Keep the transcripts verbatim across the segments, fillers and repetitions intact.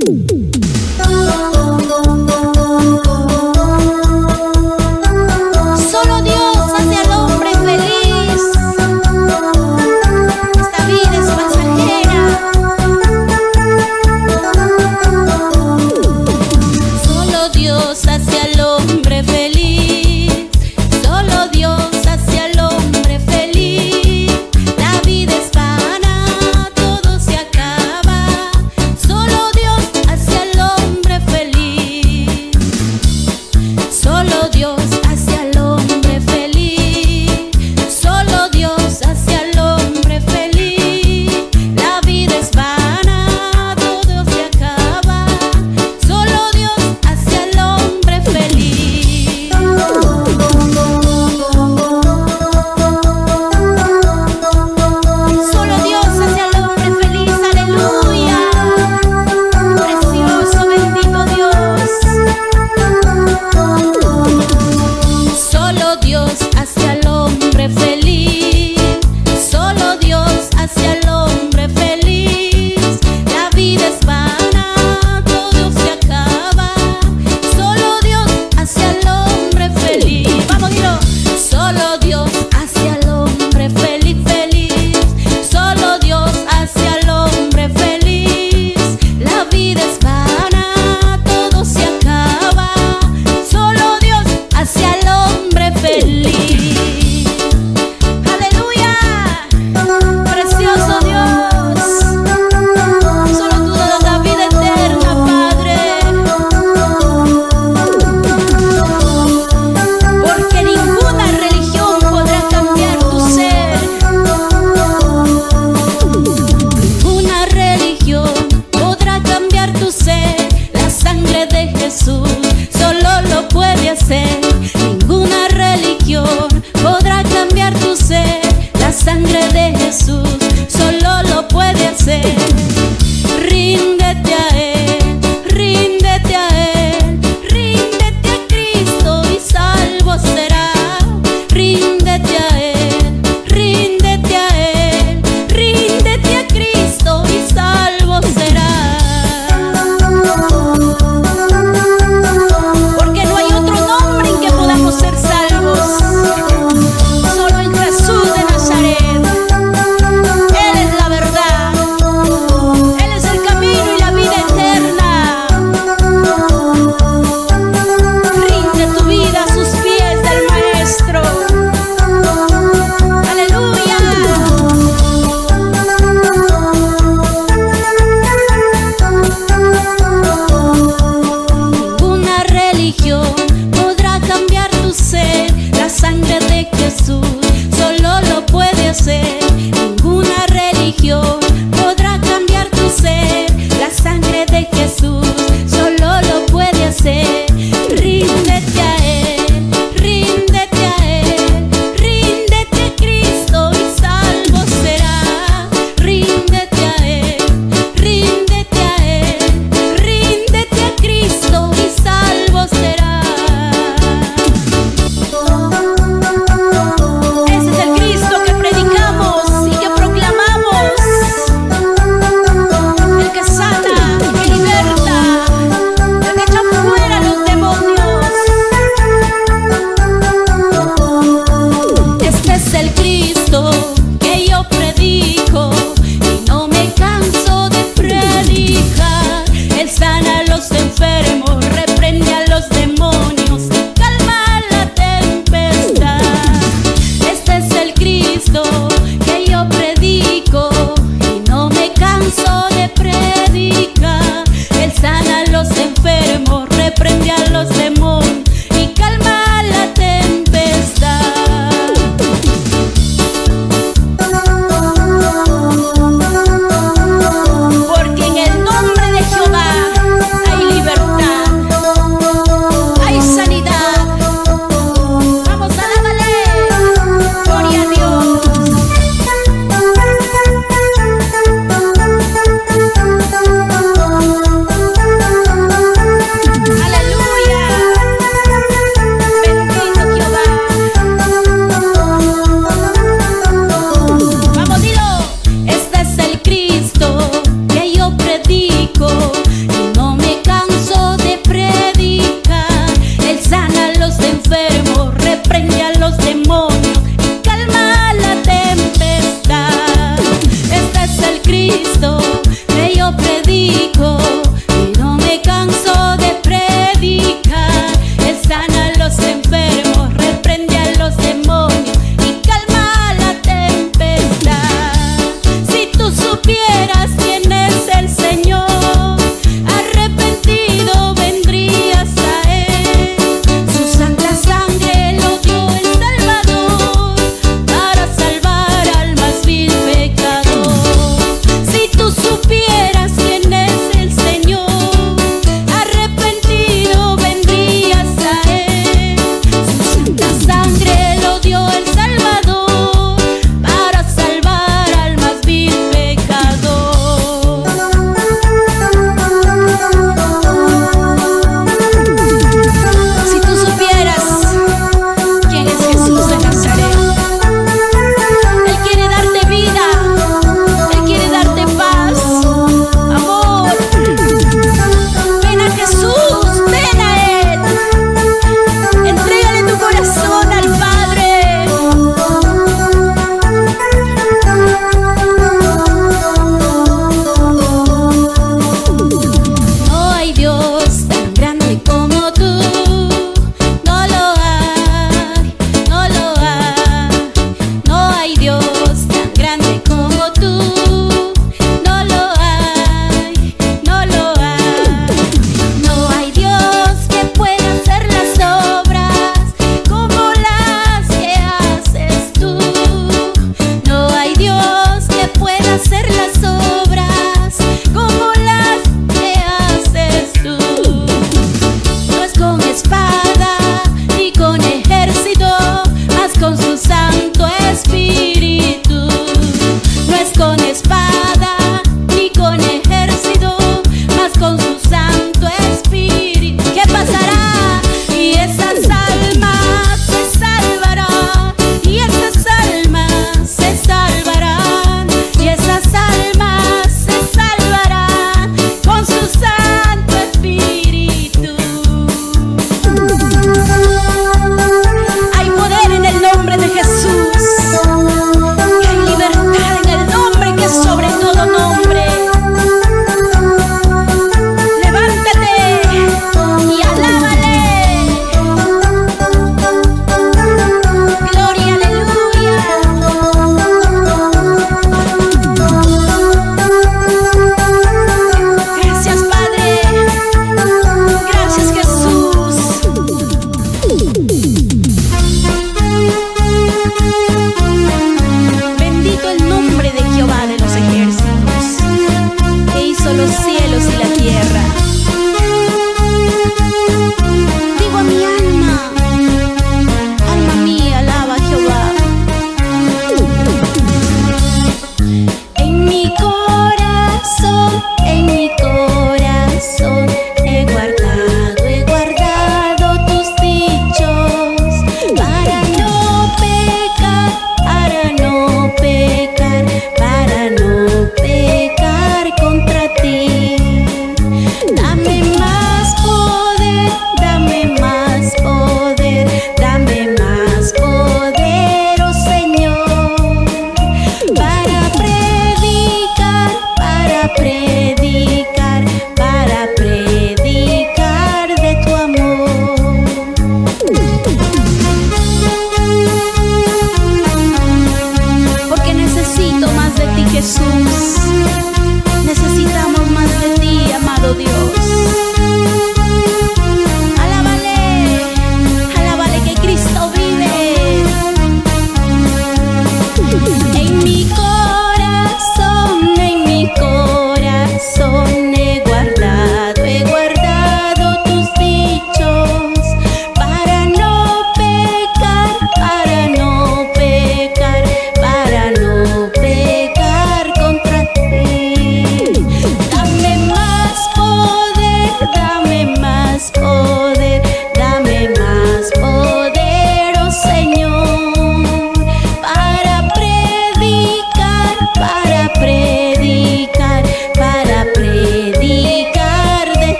Solo Dios hace al hombre feliz. Esta vida es pasajera. Solo Dios hace al hombre feliz. Solo Dios hace al hombre feliz. La vida es vana, todo se acaba. Solo Dios hace al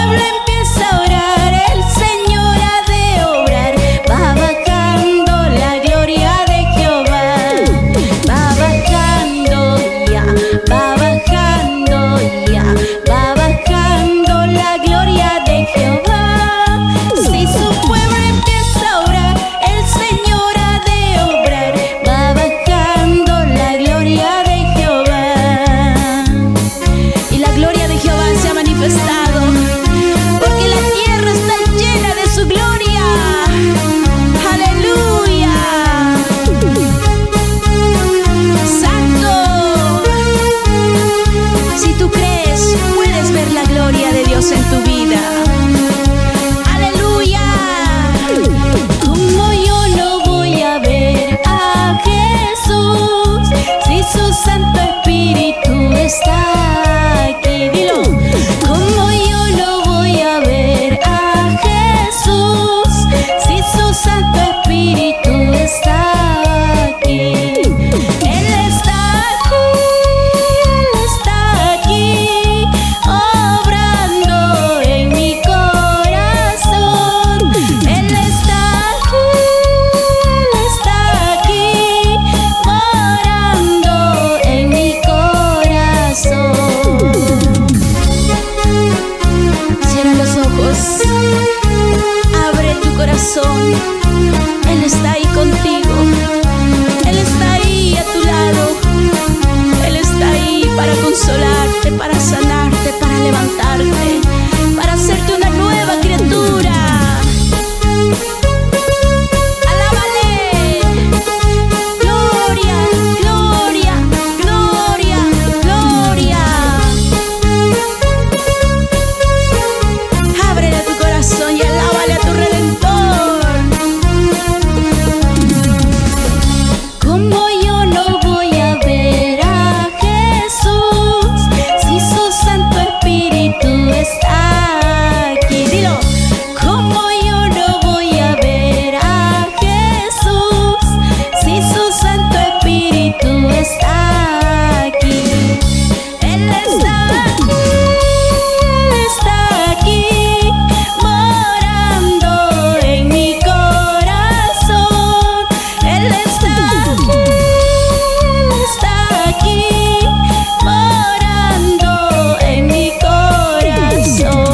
pueblo empieza a orar, el Señor ha de obrar. Va bajando la gloria de Jehová. Va bajando ya, va bajando ya, va bajando la gloria de Jehová. Si su pueblo empieza a orar, el Señor ha de obrar. Va bajando la gloria de Jehová. Y la gloria de Jehová se ha manifestado, porque la tierra está llena de su gloria. ¡Aleluya! ¡Santo! Si tú crees, puedes ver la gloria de Dios en tu vida. ¡Aleluya! Como yo no voy a ver a Jesús si su Santo Espíritu está aquí? Dilo. Como yo no voy a ver a Jesús si su Santo Espíritu está aquí. Él está aquí, Él está aquí, obrando en mi corazón. Él está aquí, Él está aquí, morando en mi corazón. Cierra los ojos, abre tu corazón. Él está ahí contigo, Él está ahí a tu lado. Él está ahí para consolarte, para sanarte, para levantarte, para hacerte una nueva criatura. ¡Alábale! Gloria, gloria, gloria, gloria. Ábrele tu corazón y alábale a tu Redentor. Como yo no voy a ver a Jesús si su Santo Espíritu está aquí. Dilo. Como yo no voy a ver a Jesús si su Santo Espíritu está aquí. Él está aquí, Él está aquí, morando en mi corazón. Él está aquí, Él está aquí, morando en mi corazón.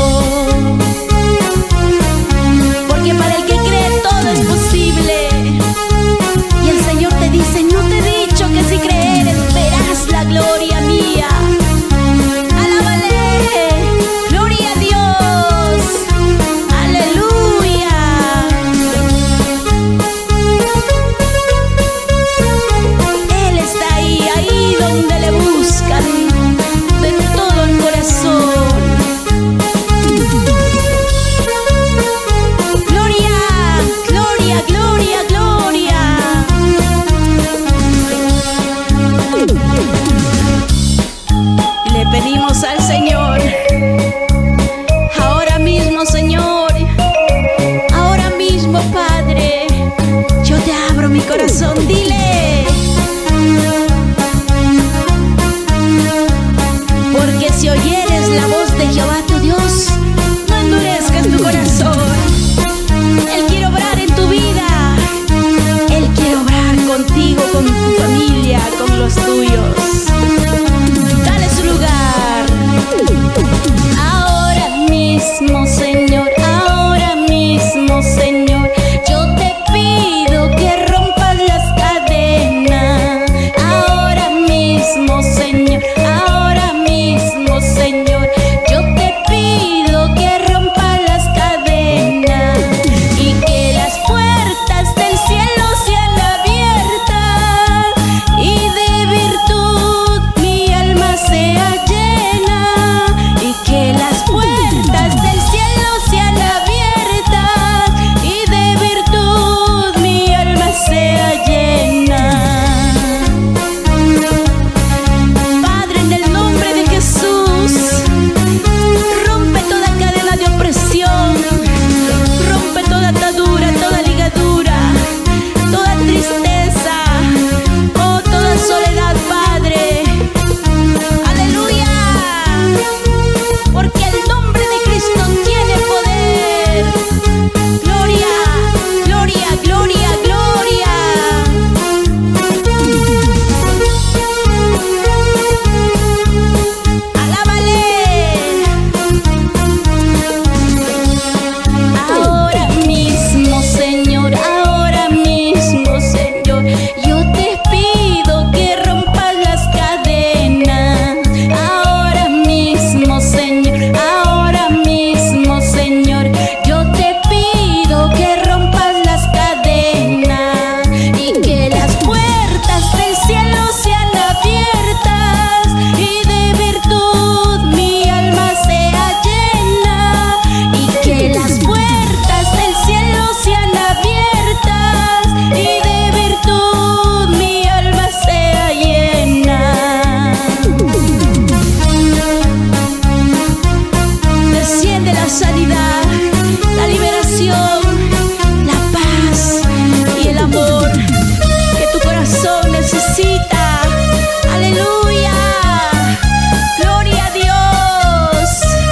Porque para el que cree todo es posible. Y el Señor te dice: no te he dicho que si creeres verás la gloria mía. ¡Alábale! ¡Gloria a Dios! ¡Aleluya! Él está ahí, ahí donde le buscan de todo el corazón. ¡Gloria! ¡Gloria, gloria, gloria! Le pedimos al Señor, ahora mismo, Señor, ahora mismo, Padre, yo te abro mi corazón. Dile. Porque si oyeres la voz de Jehová tu Dios, no endurezcas tu corazón. Él quiere obrar en tu vida. Él quiere obrar contigo, con tu familia, con los tuyos. Dale su lugar. Ahora mismo, Señor, ahora mismo, Señor, yo te pido que rompas las cadenas. Ahora mismo, Señor, ahora mismo, Señor, yo te pido que rompas las cadenas y que las puertas del cielo sean abiertas y de virtud mi alma sea llena, y que las puertas del cielo sean abiertas y la sanidad, la liberación, la paz y el amor que tu corazón necesita. Aleluya, gloria a Dios.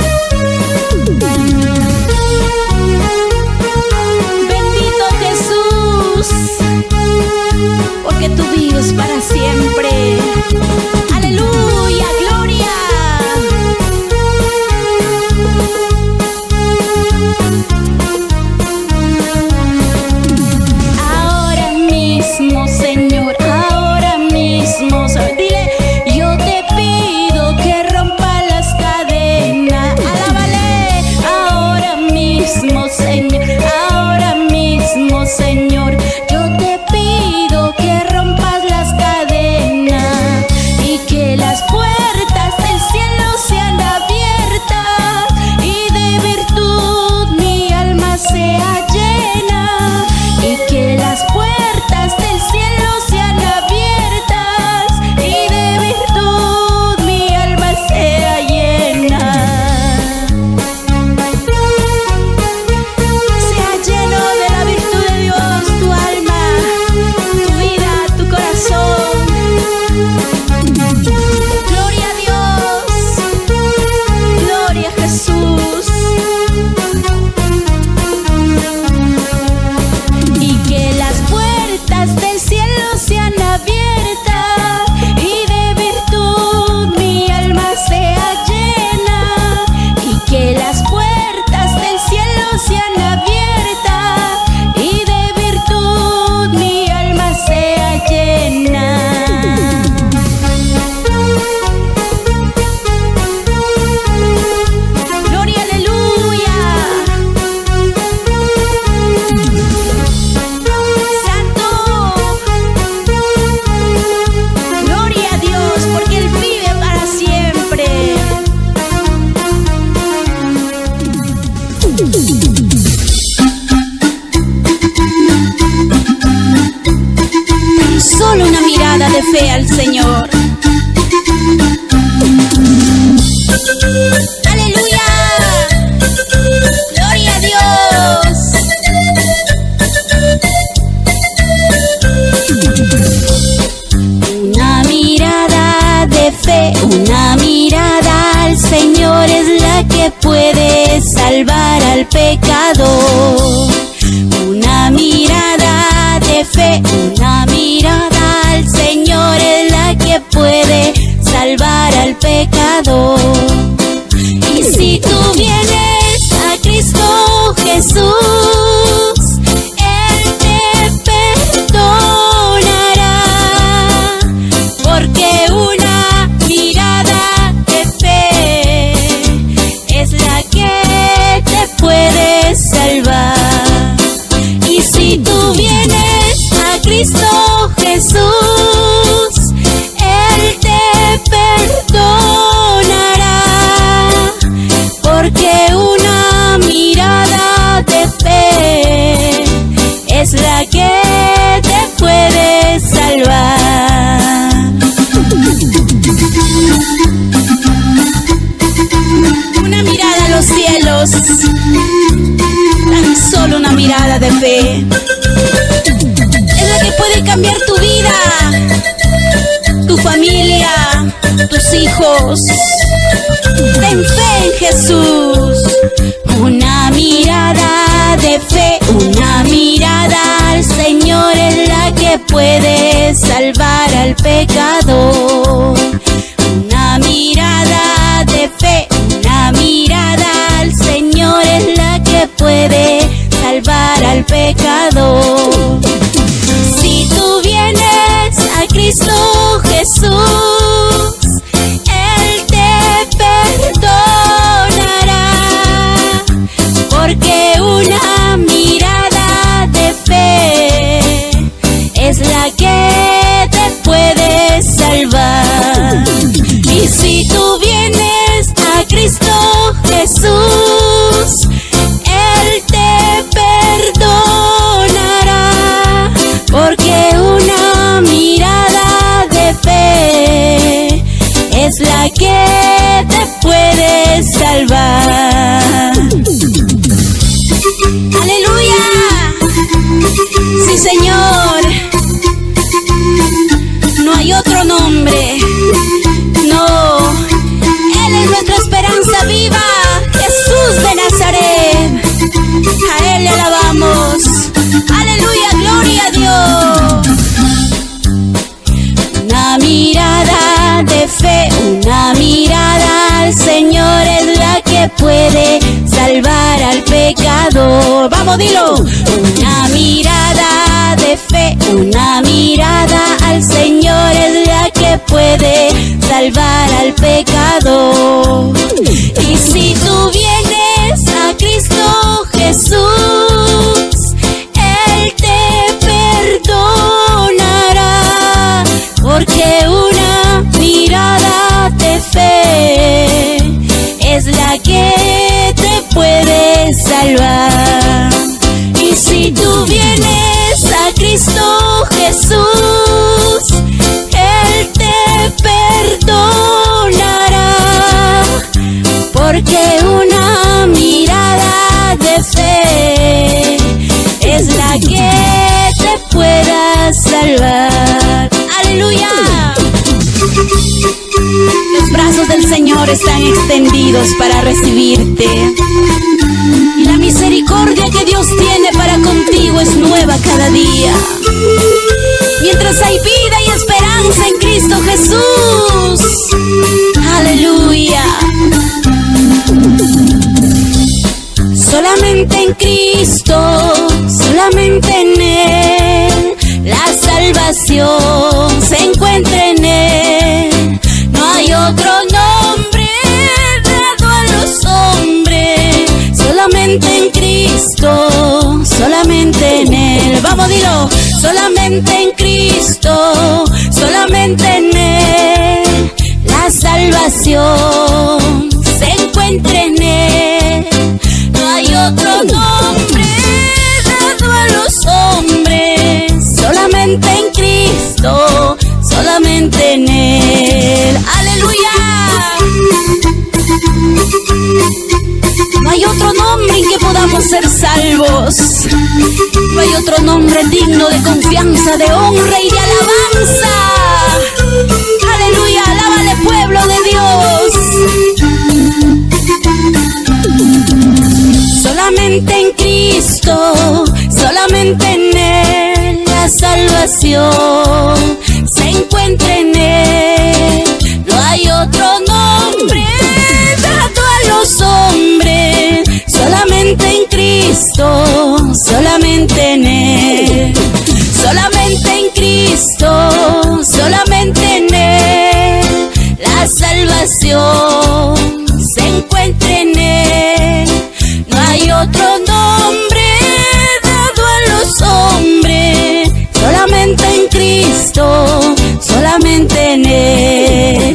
Bendito Jesús, porque tú vives para siempre. Aleluya, gloria. Ahora mismo, Señor, ahora mismo, ¿sabes? Dile, yo te pido que rompa las cadenas. Alábale, ahora mismo, Señor, ahora mismo, Señor, yo te pido que rompas las cadenas y que las puertas del cielo sean abiertas y de virtud mi alma sea llena, y que las puertas del cielo sean abiertas y de virtud mi alma sea llena. Sea lleno de la virtud de Dios tu alma, tu vida, tu corazón. Gloria a Dios, gloria a Jesús. Y que las puertas del cielo sean abiertas y de virtud mi alma sea llena, y que las puertas del cielo sean abiertas y de virtud mi alma sea llena. Gloria, aleluya. Santo, gloria a Dios, porque Él vive para siempre. Solo una mirada de fe al Señor. Aleluya, gloria a Dios. Una mirada de fe, una mirada al Señor es la que puede salvar al pecador. Una mirada de fe, una mirada al Señor es la que puede salvar al pecador. Y si tú vienes a Cristo Jesús, Él te perdonará, porque una mirada de fe es la que te puede salvar. Y si tú vienes a Cristo Jesús, Él te perdonará, porque una mirada de fe es la que te puede salvar. Una mirada a los cielos, tan solo una mirada de fe es la que puede cambiar tu vida, tu familia, tus hijos. Ten fe en Jesús. Una mirada de fe, una mirada al Señor es la que puede salvar al pecador. Una mirada de fe, una mirada al Señor es la que puede salvar al pecador. Si tú vienes a Cristo Jesús, Él te perdonará, porque una mirada de fe es la que te puede salvar. Y si tú vienes a Cristo Jesús, Él te perdonará, porque una mirada de fe es la que te puede salvar. al pecador. Vamos, dilo. Una mirada de fe, una mirada al Señor es la que puede salvar al pecador. Y si tú vienes a Cristo Jesús, Él te perdonará, porque una mirada de fe es la que te puede salvar. Y si tú vienes a Cristo Jesús, Él te perdonará, porque una mirada de fe es la que te pueda salvar. ¡Aleluya! Los brazos del Señor están extendidos para recibirte. Y la misericordia que Dios tiene para contigo es nueva cada día. Mientras hay vida y esperanza en Cristo Jesús. ¡Aleluya! Solamente en Cristo, solamente en Él, la salvación se encuentra en Él. No hay otro nombre dado a los hombres, solamente en Cristo, solamente en Él. Vamos, dilo. Solamente en Cristo, solamente en Él, la salvación se encuentra en Él. No hay otro nombre dado a los hombres, solamente en Cristo, solamente en Él. ¡Aleluya! No hay otro nombre en que podamos ser salvos. No hay otro nombre digno de confianza, de honra y de alabanza. ¡Aleluya! ¡Alábale, pueblo de Dios! Solamente en Cristo, solamente en Él, la salvación se encuentra en Él. No hay otro nombre dado a los hombres, solamente en Cristo, solamente en Él. Solamente en Cristo, solamente en Él, la salvación se encuentra en Él. No hay otro nombre dado a los hombres, solamente en Cristo, solamente en Él.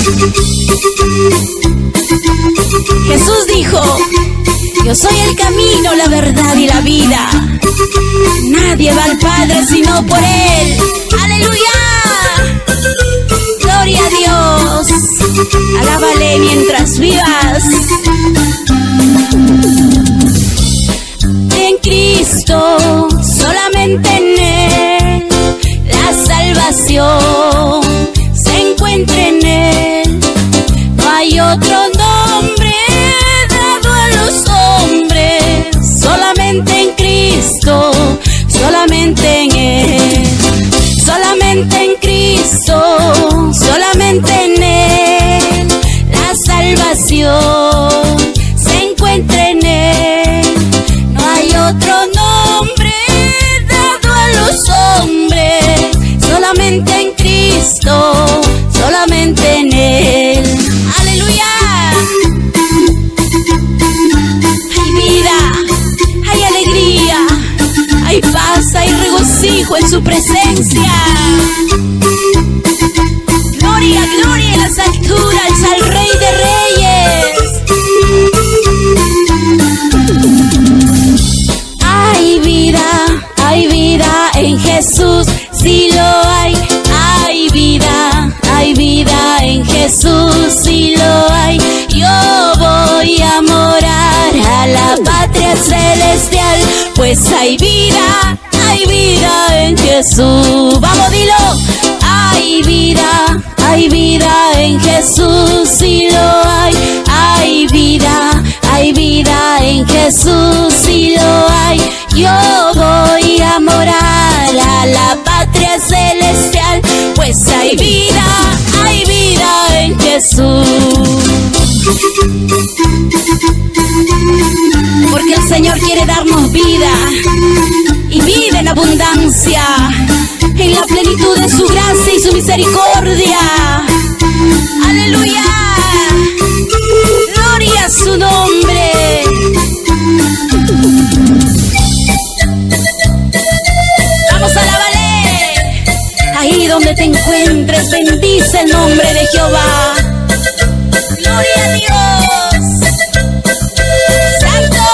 Jesús dijo: yo soy el camino, la verdad y la vida. Nadie va al Padre sino por Él. ¡Aleluya! ¡Gloria a Dios! Alábale mientras vivas. En Cristo, solamente en Él, la salvación se encuentra en Él. No hay otro nombre dado a los hombres, solamente en Cristo, solamente en Él. Solamente en Cristo, solamente en Él, la salvación se encuentra en Él. No hay otro nombre dado a los hombres, solamente en Cristo, solamente en Él. ¡Aleluya! Hay vida, hay alegría, hay paz, hay regocijo en su presencia. Gloria, gloria en las alturas al Rey de Reyes. Hay vida, hay vida en Jesús, sí lo hay. Hay vida, hay vida en Jesús, sí lo hay. Yo voy a morar a la patria celestial, pues hay vida, hay vida en Jesús. Vamos, dilo. Hay vida, hay vida en Jesús, sí lo hay. Hay vida, hay vida en Jesús, sí lo hay. Yo voy a morar a la patria celestial, pues hay vida, hay vida en Jesús. Porque el Señor quiere darnos vida y vida en abundancia, en la plenitud de su gracia y su misericordia. Aleluya, gloria a su nombre. Vamos a alabarle. Ahí donde te encuentres, bendice el nombre de Jehová. Gloria a Dios. Santo.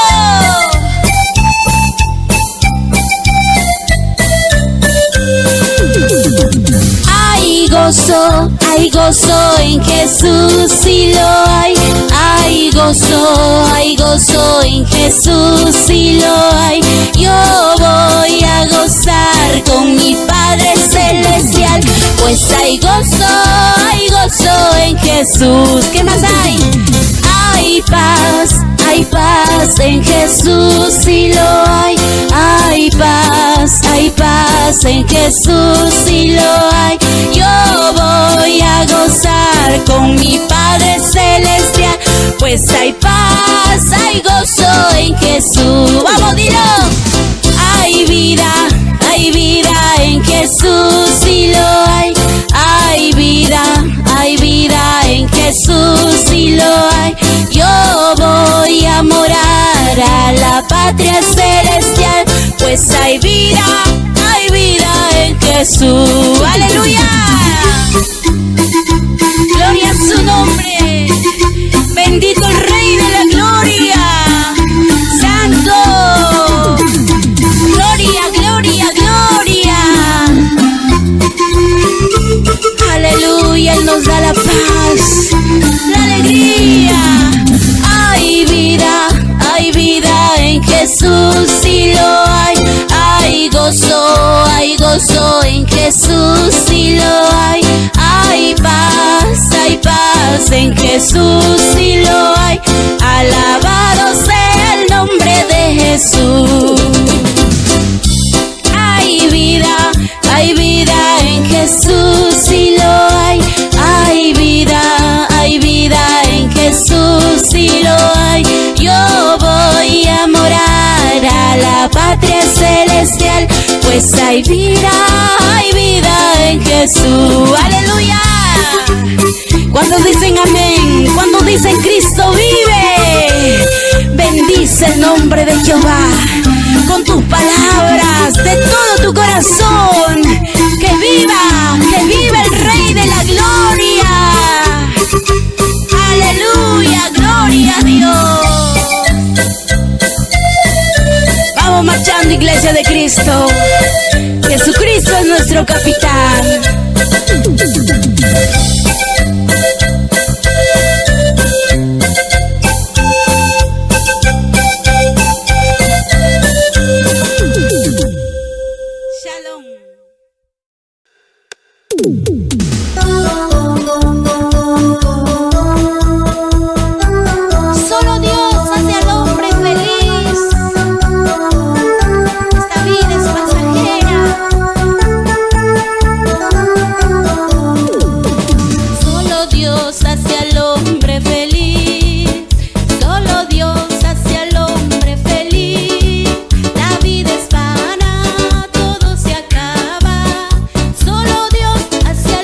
Hay gozo, hay gozo en Jesús, sí lo hay. Hay gozo, hay gozo en Jesús, sí lo hay. Yo voy a gozar con mi Padre Celestial, pues hay gozo, hay gozo en Jesús. ¿Qué más hay? Hay paz, hay paz en Jesús, sí lo hay. Hay paz, hay paz en Jesús, sí lo hay. Yo voy a gozar con mi Padre Celestial, pues hay paz, hay gozo en Jesús. Vamos, dilo. Hay vida, hay vida en Jesús, sí lo hay. Hay vida, hay vida en Jesús, sí lo hay. Yo voy a morar a la patria celestial, pues hay vida, hay vida en Jesús. Aleluya, gloria a su nombre. Bendito el Rey de la Gloria. Santo. Gloria, gloria, gloria. Aleluya, Él nos da la paz, la alegría. Hay vida, hay vida en Jesús, sí lo hay. Hay gozo, hay gozo en Jesús, sí lo hay. Hay paz, hay paz en Jesús, sí lo hay. Alabado sea el nombre de Jesús. Hay vida, hay vida en Jesús, sí lo hay. Hay vida, hay vida en Jesús, sí lo hay. Yo voy a morar a la patria celestial, pues hay vida, hay vida en Jesús. Aleluya. Cuando dicen amén, cuando dicen Cristo vive, bendice el nombre de Jehová con tus palabras de todo tu corazón. Que viva, que viva el Rey de la Gloria. Aleluya, gloria a Dios. Vamos marchando, Iglesia de Cristo. Jesucristo es nuestro capitán. Shalom. Solo Dios hace al hombre feliz. Esta vida es pasajera. Solo Dios hace al hombre feliz. Solo Dios hace al hombre feliz. La vida es vana, todo se acaba. Solo Dios hace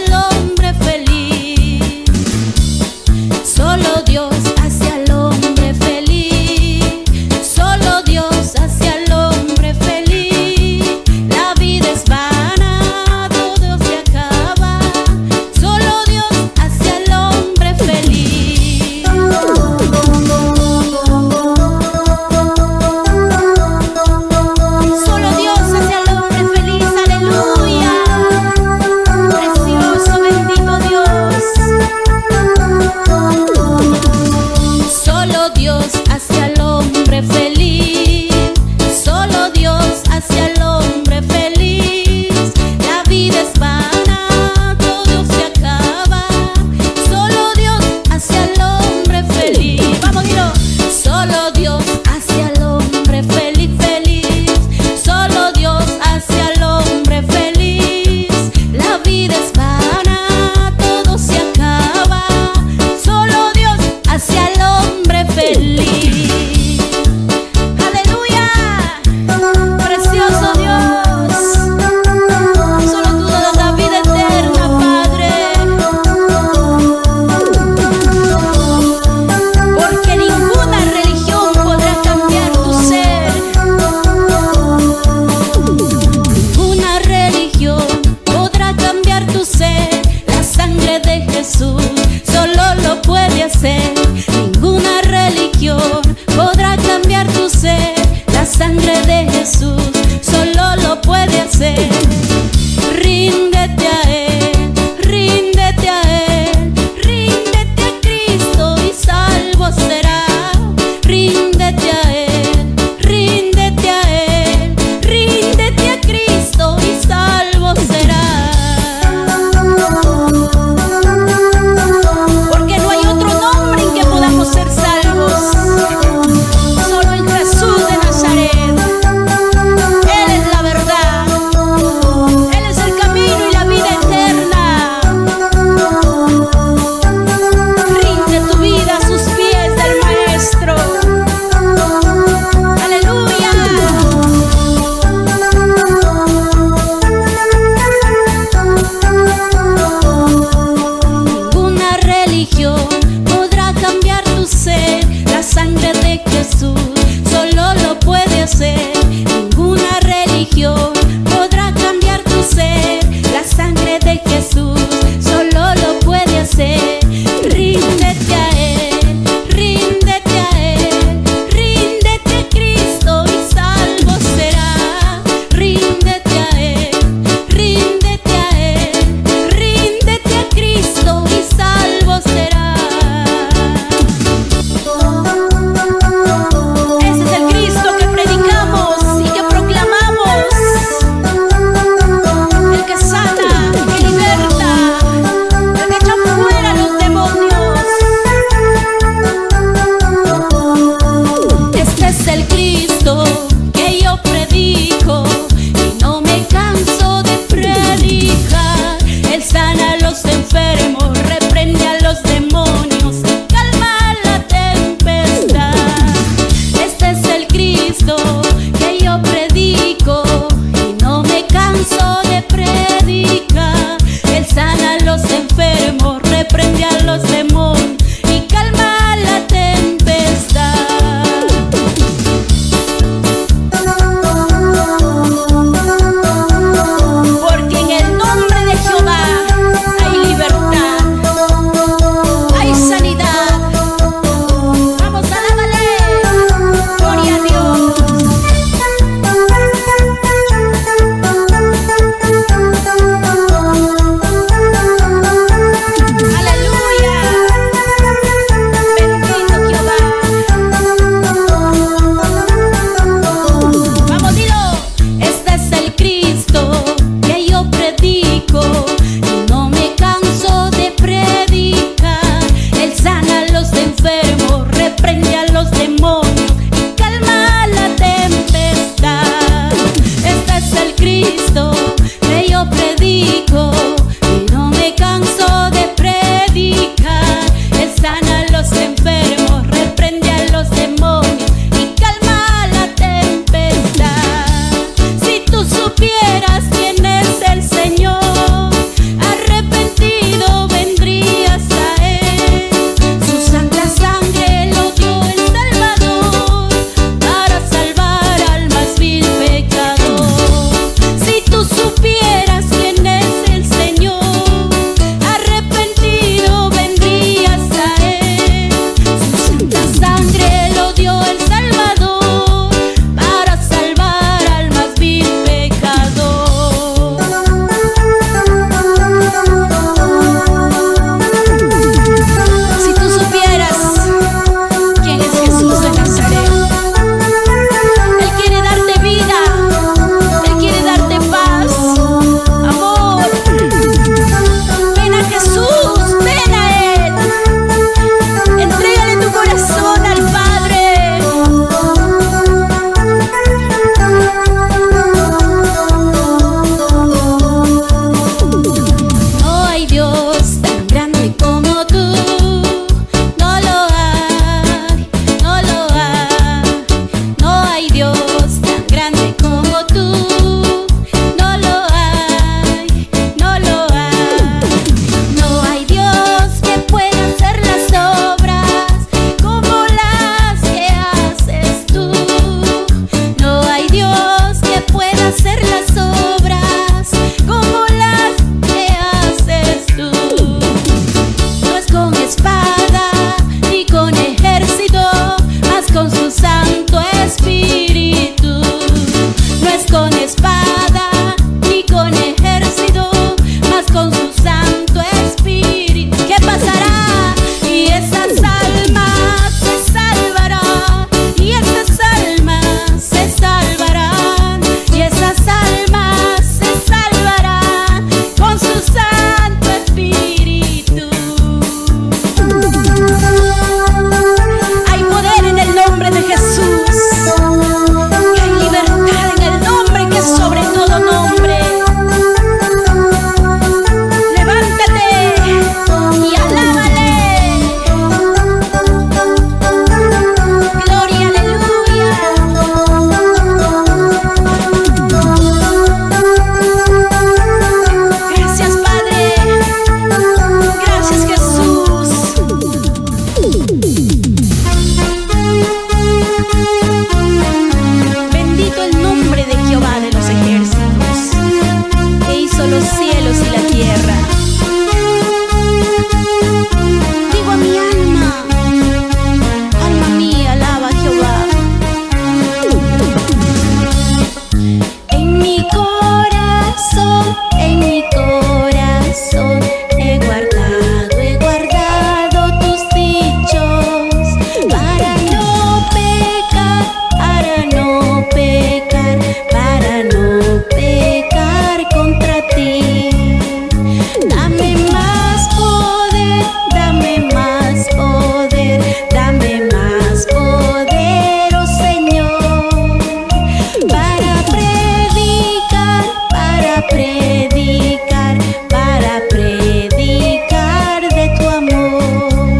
pecar, para no pecar contra ti. Dame más poder, dame más poder, dame más poder, oh Señor, para predicar, para predicar, para predicar de tu amor.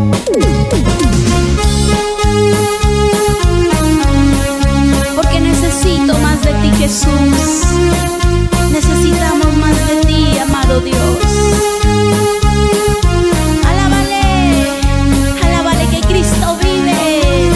Porque necesito más de ti, Jesús. Necesitamos más de ti, amado Dios. Alábale, alábale que Cristo vive.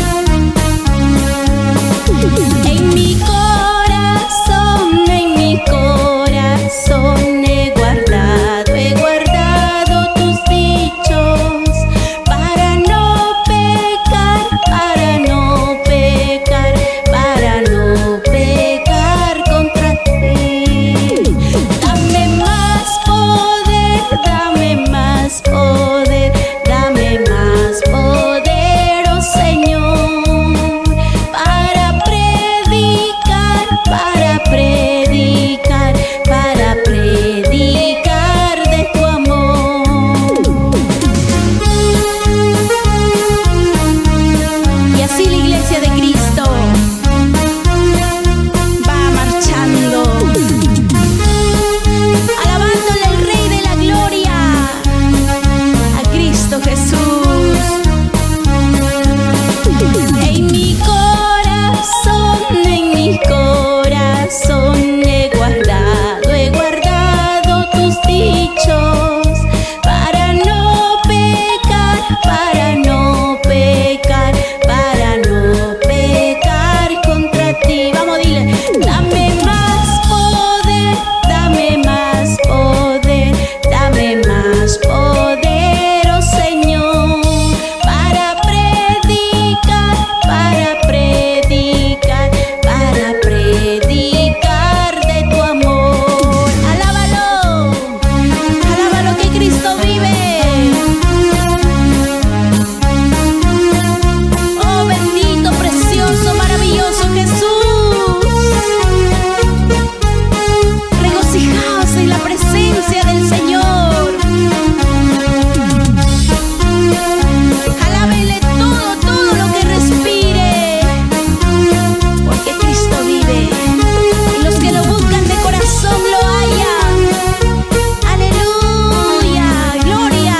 En mi corazón, en mi corazón he guardado, he guardado tus dichos para no pecar, para no pecar, para no pecar contra ti. Dame más poder, dame más poder, dame más poder, oh Señor, para predicar, para predicar, para predicar de tu amor. Y así la iglesia de Cristo va marchando, alabándole al Rey de la Gloria, a Cristo Jesús. En mi corazón, en mi corazón he guardado, he guardado tus dichos para no pecar, para no pecar, para no pecar contra ti. Vamos, dile, dame más poder, dame más poder, dame más poder, oh Señor, para predicar, para predicar, para predicar de tu amor. Alábalo, alábalo que Cristo vive. Oh, bendito, precioso, maravilloso Jesús. Regocijaos en la presencia del Señor. Alábenle todo, todo lo que respire, porque Cristo vive y los que lo buscan de corazón lo hallan. Aleluya, gloria.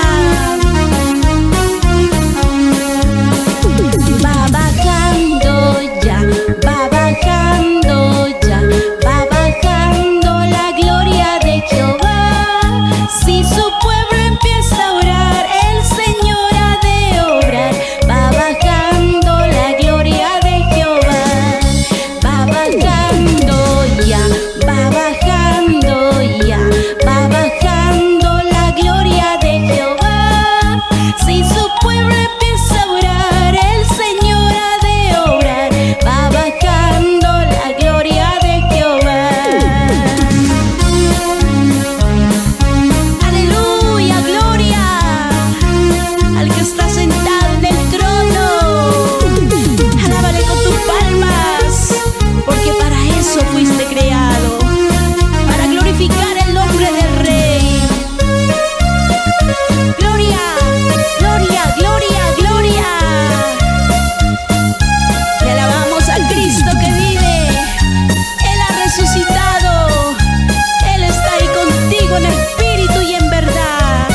Va bajando ya, va bajando ya, va bajando la gloria de Jehová. Si su pueblo empieza a orar, el Señor ha de obrar. Va bajando la gloria de Jehová. Va bajando ya, va bajando ya, va bajando la gloria de Jehová. Si su pueblo empieza a orar, el Señor ha de obrar. Va bajando la gloria de Jehová. Aleluya, gloria al que está sentado en el trono. Alábale con tus palmas, porque para eso fuiste creado, para glorificar el nombre del Rey. Gloria, gloria, gloria, gloria. Le alabamos al Cristo que vive. Él ha resucitado. Él está ahí contigo en espíritu y en verdad.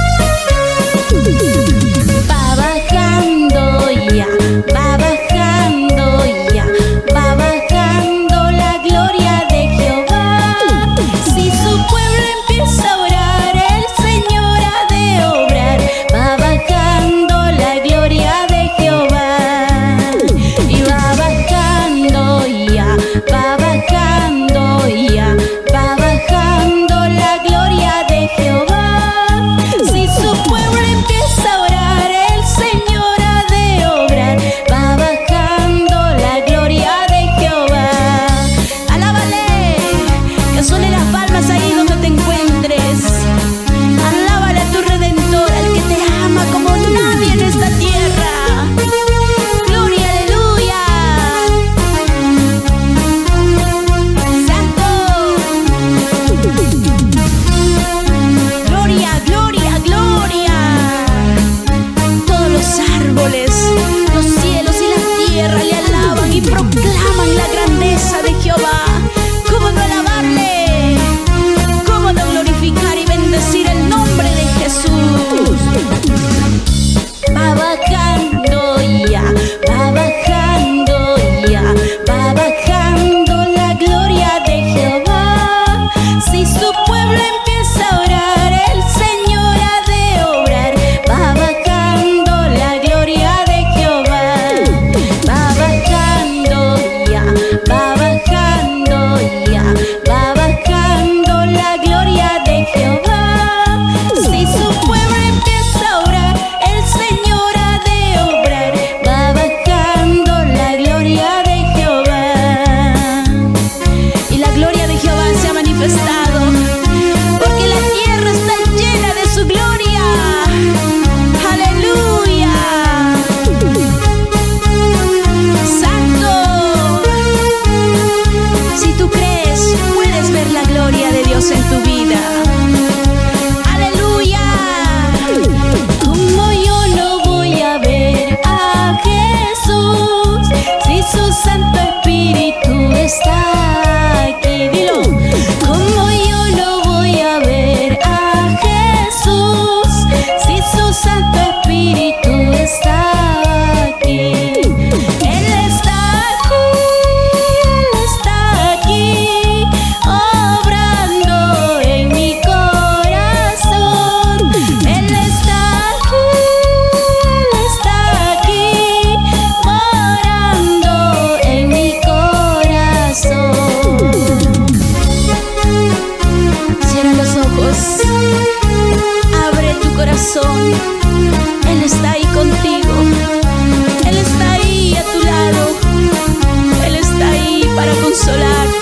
Va bajando ya, va bajando ya, va bajando la gloria de Jehová. Si su pueblo empieza a orar, el Señor ha de obrar. Va bajando la gloria de Jehová. Y va bajando ya, va bajando ya, va bajando la gloria de Jehová. Si su pueblo empieza a orar, el Señor ha de obrar. Va bajando la gloria de Jehová. Alábale, que suene las palmas ahí donde te encuentres. Alábale a tu Redentor, al que te ama como nadie en esta tierra. Gloria, aleluya.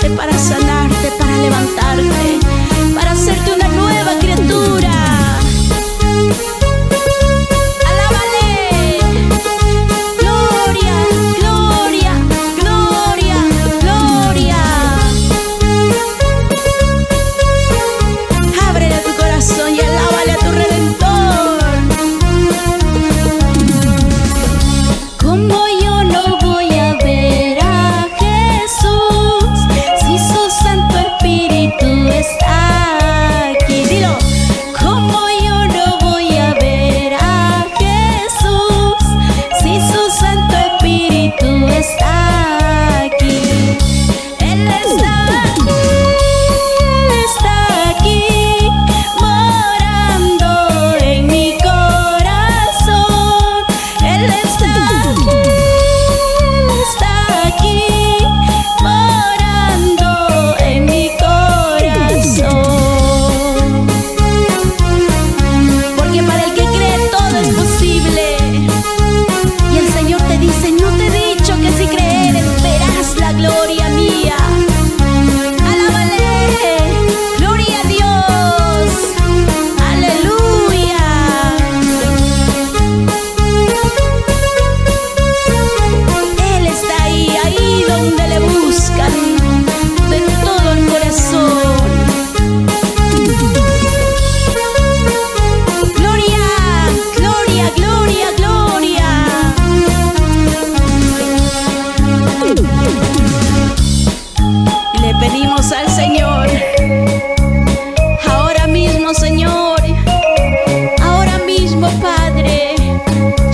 curarte, para sanarte, para levantarte, para hacerte una nueva criatura.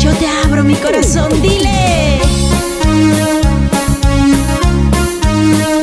Corazón, dile.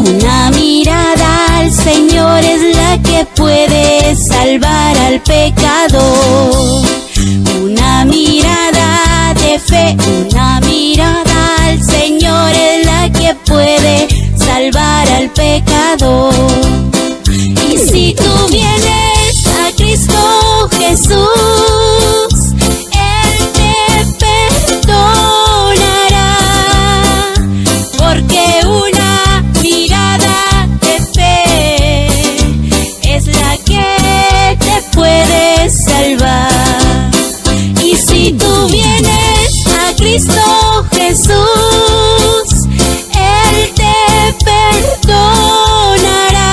Una mirada al Señor es la que puede salvar al pecador. Una mirada de fe, una mirada al Señor es la que puede salvar al pecador. Y si tú vienes a Cristo Jesús, Él te perdonará, porque una mirada de fe es la que te puede salvar. Y si tú vienes a Cristo Jesús, Él te perdonará,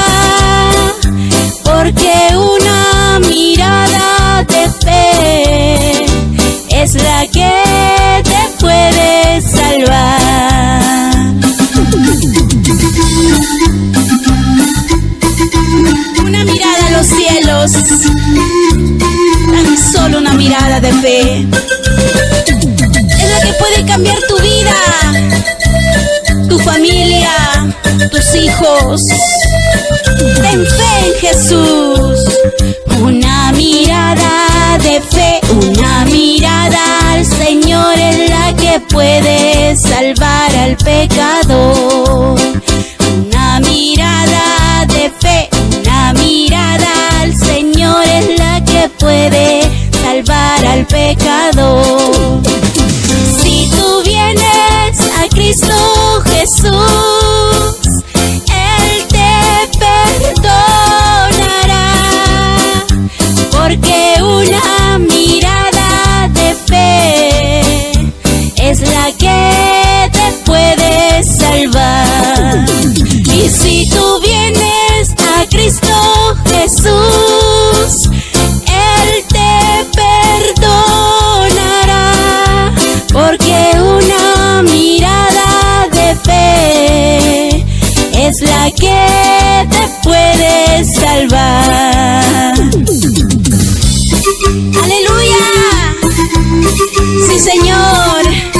porque una mirada de fe es la que te puede salvar. Una mirada a los cielos, tan solo una mirada de fe, es la que puede cambiar tu vida, tu familia, tus hijos. Ten fe en Jesús. Una mirada de fe, una mirada al Señor es la que puede salvar al pecador. Una mirada de fe, una mirada al Señor es la que puede salvar al pecador. Si tú vienes a Cristo Jesús, Él te perdonará, porque una mirada de fe es la que te puede salvar. Y si tú vienes a Cristo Jesús, Él te perdonará, porque una mirada de fe es la que te puede salvar. ¡Aleluya! Sí, Señor.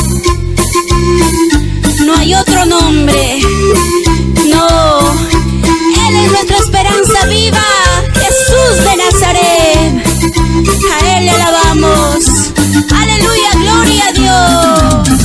No hay otro nombre. No. Él es nuestra esperanza viva. Jesús de Nazaret. A Él le alabamos. ¡Aleluya! ¡Gloria a Dios!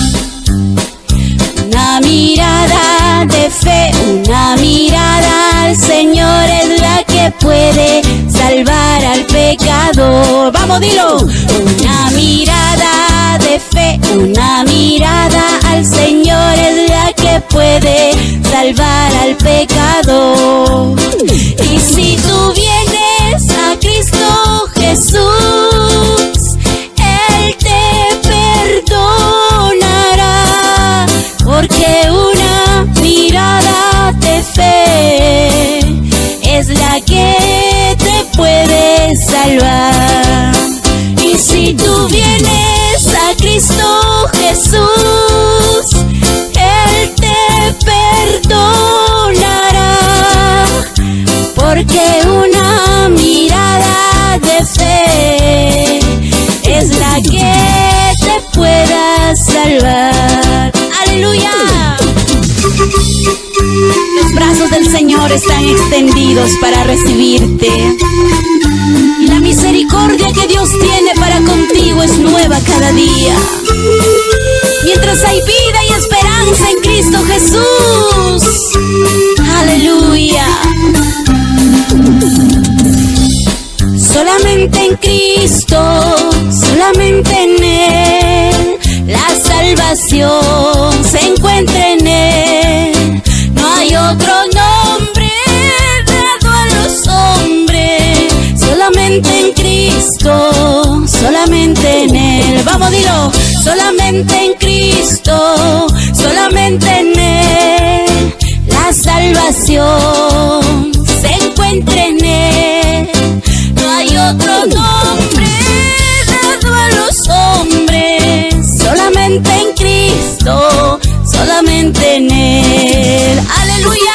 Una mirada de fe, una mirada al Señor es la que puede salvar al pecador. Vamos, dilo. Una mirada de fe, una mirada al Señor es la que puede salvar al pecador. Y si tú vienes a Cristo Jesús, Él te perdonará, porque una mirada de fe es la que te puede salvar. Y si tú vienes a Cristo Jesús, Él te perdonará, porque una mirada de fe es la que te pueda salvar. ¡Aleluya! Los brazos del Señor están extendidos para recibirte, y la misericordia que Dios tiene para contigo es nueva cada día. Mientras hay vida y esperanza en Cristo Jesús. ¡Aleluya! Solamente en Cristo, solamente en Él, la salvación se encuentra en Él. No hay otro nombre dado a los hombres, solamente en Cristo, solamente en Él. Vamos, dilo. Solamente en Cristo, solamente en Él, la salvación se encuentra en Él. No hay otro nombre dado a los hombres, solamente en Cristo, solamente en Él. ¡Aleluya!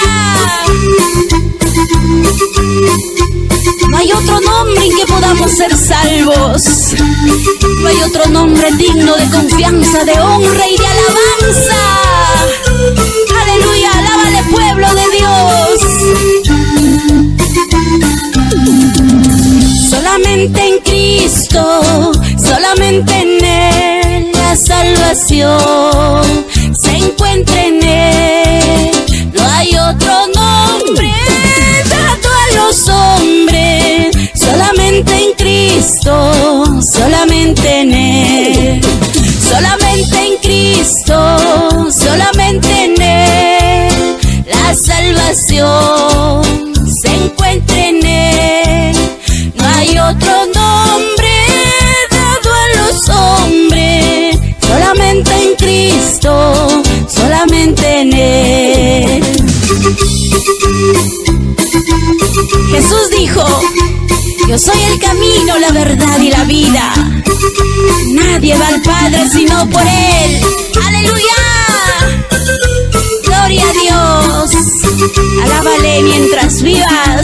No hay otro nombre en que podamos ser salvos. No hay otro nombre digno de confianza, de honra y de alabanza. ¡Aleluya! ¡Alábale, pueblo de Dios! solamente en Él la salvación se encuentra en Él. No hay otro nombre dado a los hombres, solamente en Cristo, solamente en Él. Solamente en Cristo, solamente en Él la salvación se encuentra en Él. No hay otro nombre dado a los hombres, solamente en Cristo, solamente en Él. Jesús dijo: yo soy el camino, la verdad y la vida. Nadie va al Padre sino por Él. ¡Aleluya! ¡Gloria a Dios! Alábale mientras vivas.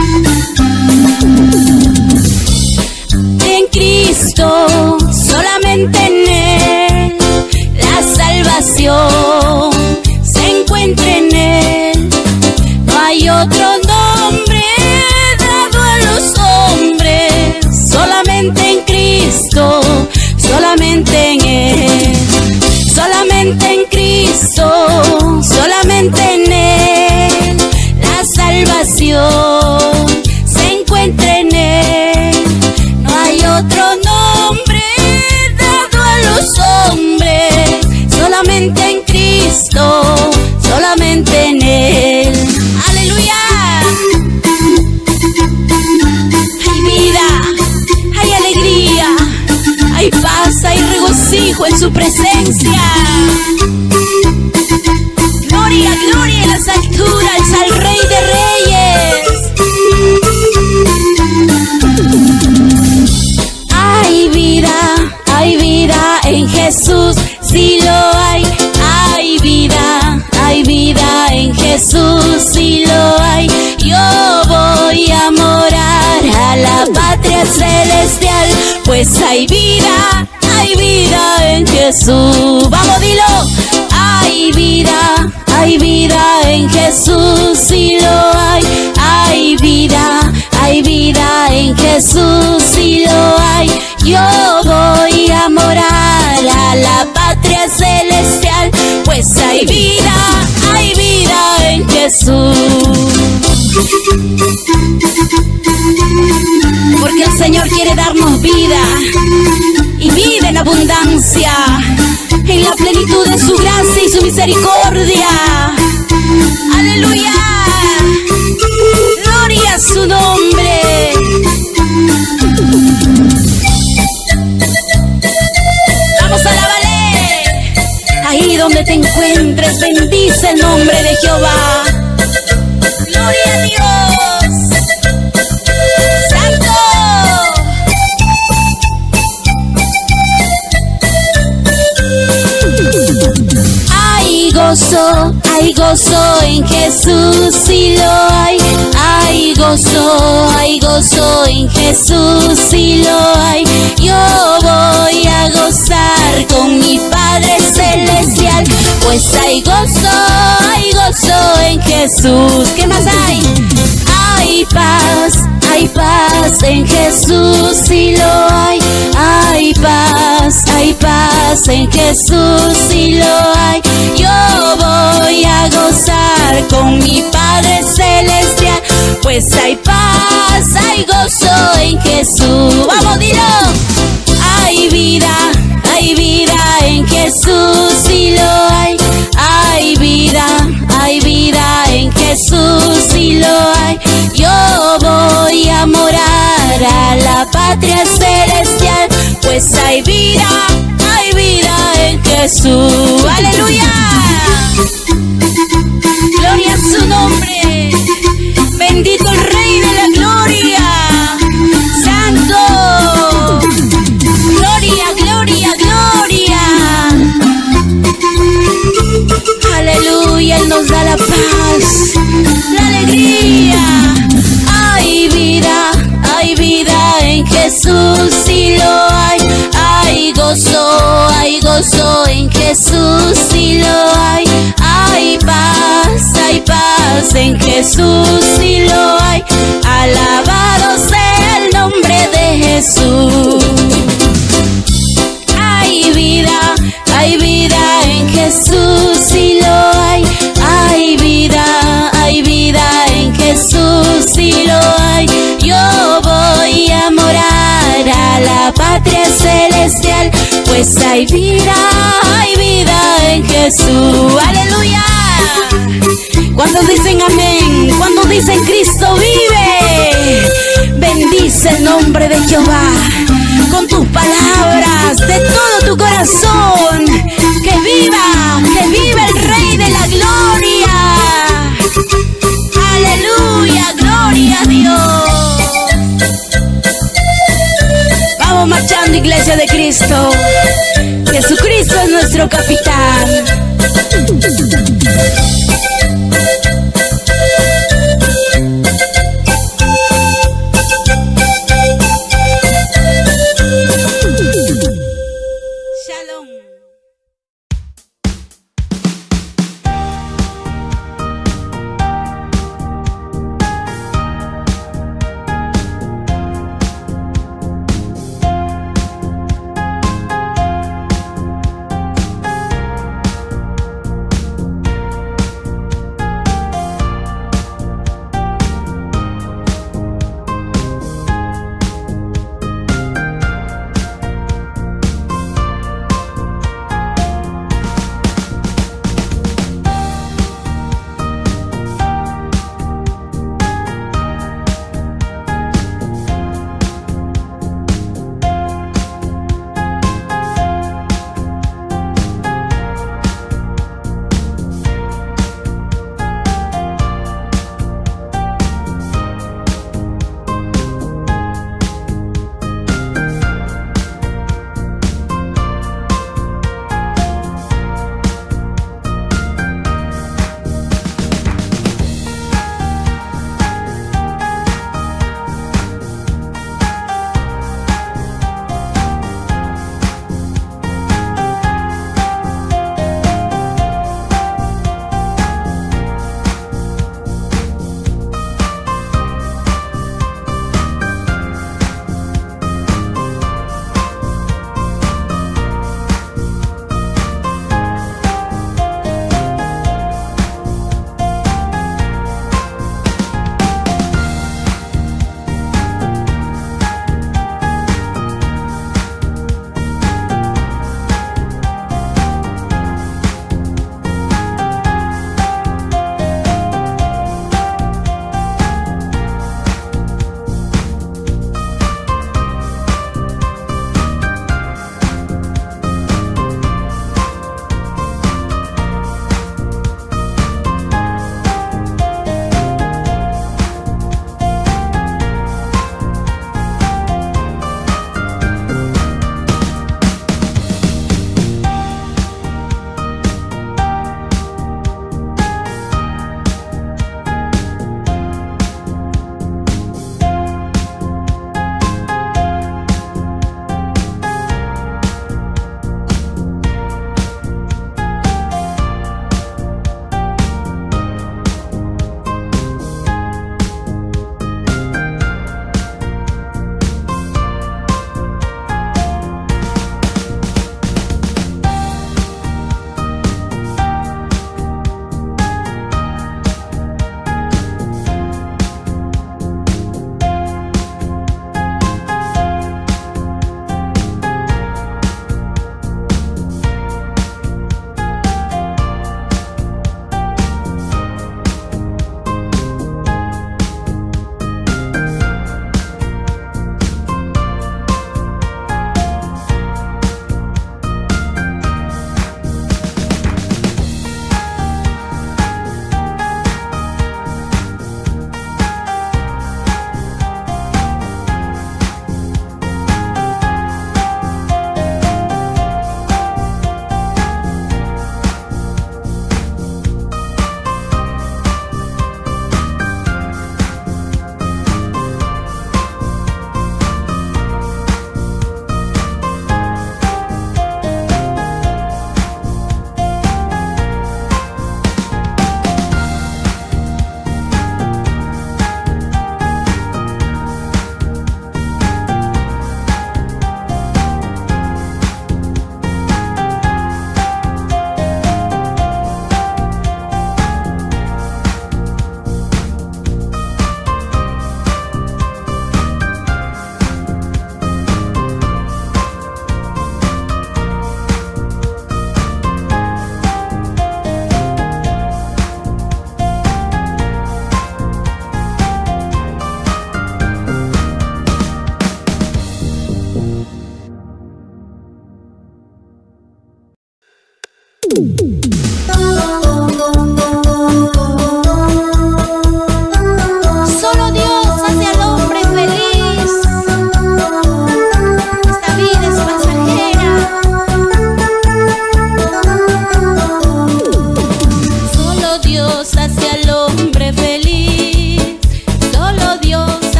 En Cristo, solamente en Él la salvación se encuentra en Él. No hay otro nombre dado a los hombres, solamente en Cristo, solamente en Él. Solamente en Cristo, solamente en Él la salvación se encuentra en Él. No hay otro nombre dado a los hombres, solamente en Cristo, solamente en Él. ¡Aleluya! Hay vida, hay alegría, hay paz, hay regocijo en su presencia. Gloria, gloria en las alturas al Rey de Reyes. Hay vida, hay vida en Jesús, sí lo hay. Hay vida, hay vida en Jesús, sí lo hay. Yo voy a morar a la patria celestial, pues hay vida, hay vida en Jesús. Vamos, dilo. Hay vida, hay vida en Jesús, sí lo hay. Hay vida, hay vida en Jesús, sí lo hay. Yo voy a morar a la patria celestial, pues hay vida, hay vida en Jesús. Porque el Señor quiere darnos vida, y vida en abundancia, en la plenitud de su gracia y su misericordia. ¡Aleluya! ¡Gloria a su nombre! ¡Vamos a la valer! Ahí donde te encuentres, bendice el nombre de Jehová. ¡Gloria a Dios! ¡Santo! Hay gozo, hay gozo en Jesús, sí lo hay. Hay gozo, hay gozo en Jesús, sí lo hay. Yo voy a gozar con mi Padre Celestial, pues hay gozo, hay gozo en Jesús. ¿Qué más hay? Hay paz, hay paz en Jesús, sí lo hay. Hay paz, hay paz en Jesús, sí lo hay. Yo voy a gozar con mi Padre Celestial, pues hay paz, hay gozo en Jesús. Vamos, dilo. Hay vida, hay vida en Jesús, sí lo hay. Hay vida, hay vida en Jesús, sí lo hay. Yo voy a morar a la patria celestial, pues hay vida, hay vida en Jesús. ¡Aleluya! Gloria a su nombre. Bendito el Rey de la Gloria. Santo. Gloria, gloria, gloria. Aleluya, Él nos da la paz, la alegría. Hay vida, hay vida en Jesús, sí lo hay. Hay gozo, hay gozo en Jesús, sí lo hay. Hay paz, hay paz en Jesús, sí lo hay. Alabado sea el nombre de Jesús. dicen amén? Cuando dicen Cristo vive. Bendice el nombre de Jehová con tus palabras de todo tu corazón. Que viva, que viva el Rey de la Gloria. Aleluya, gloria a Dios. Vamos marchando, Iglesia de Cristo. Jesucristo es nuestro capitán.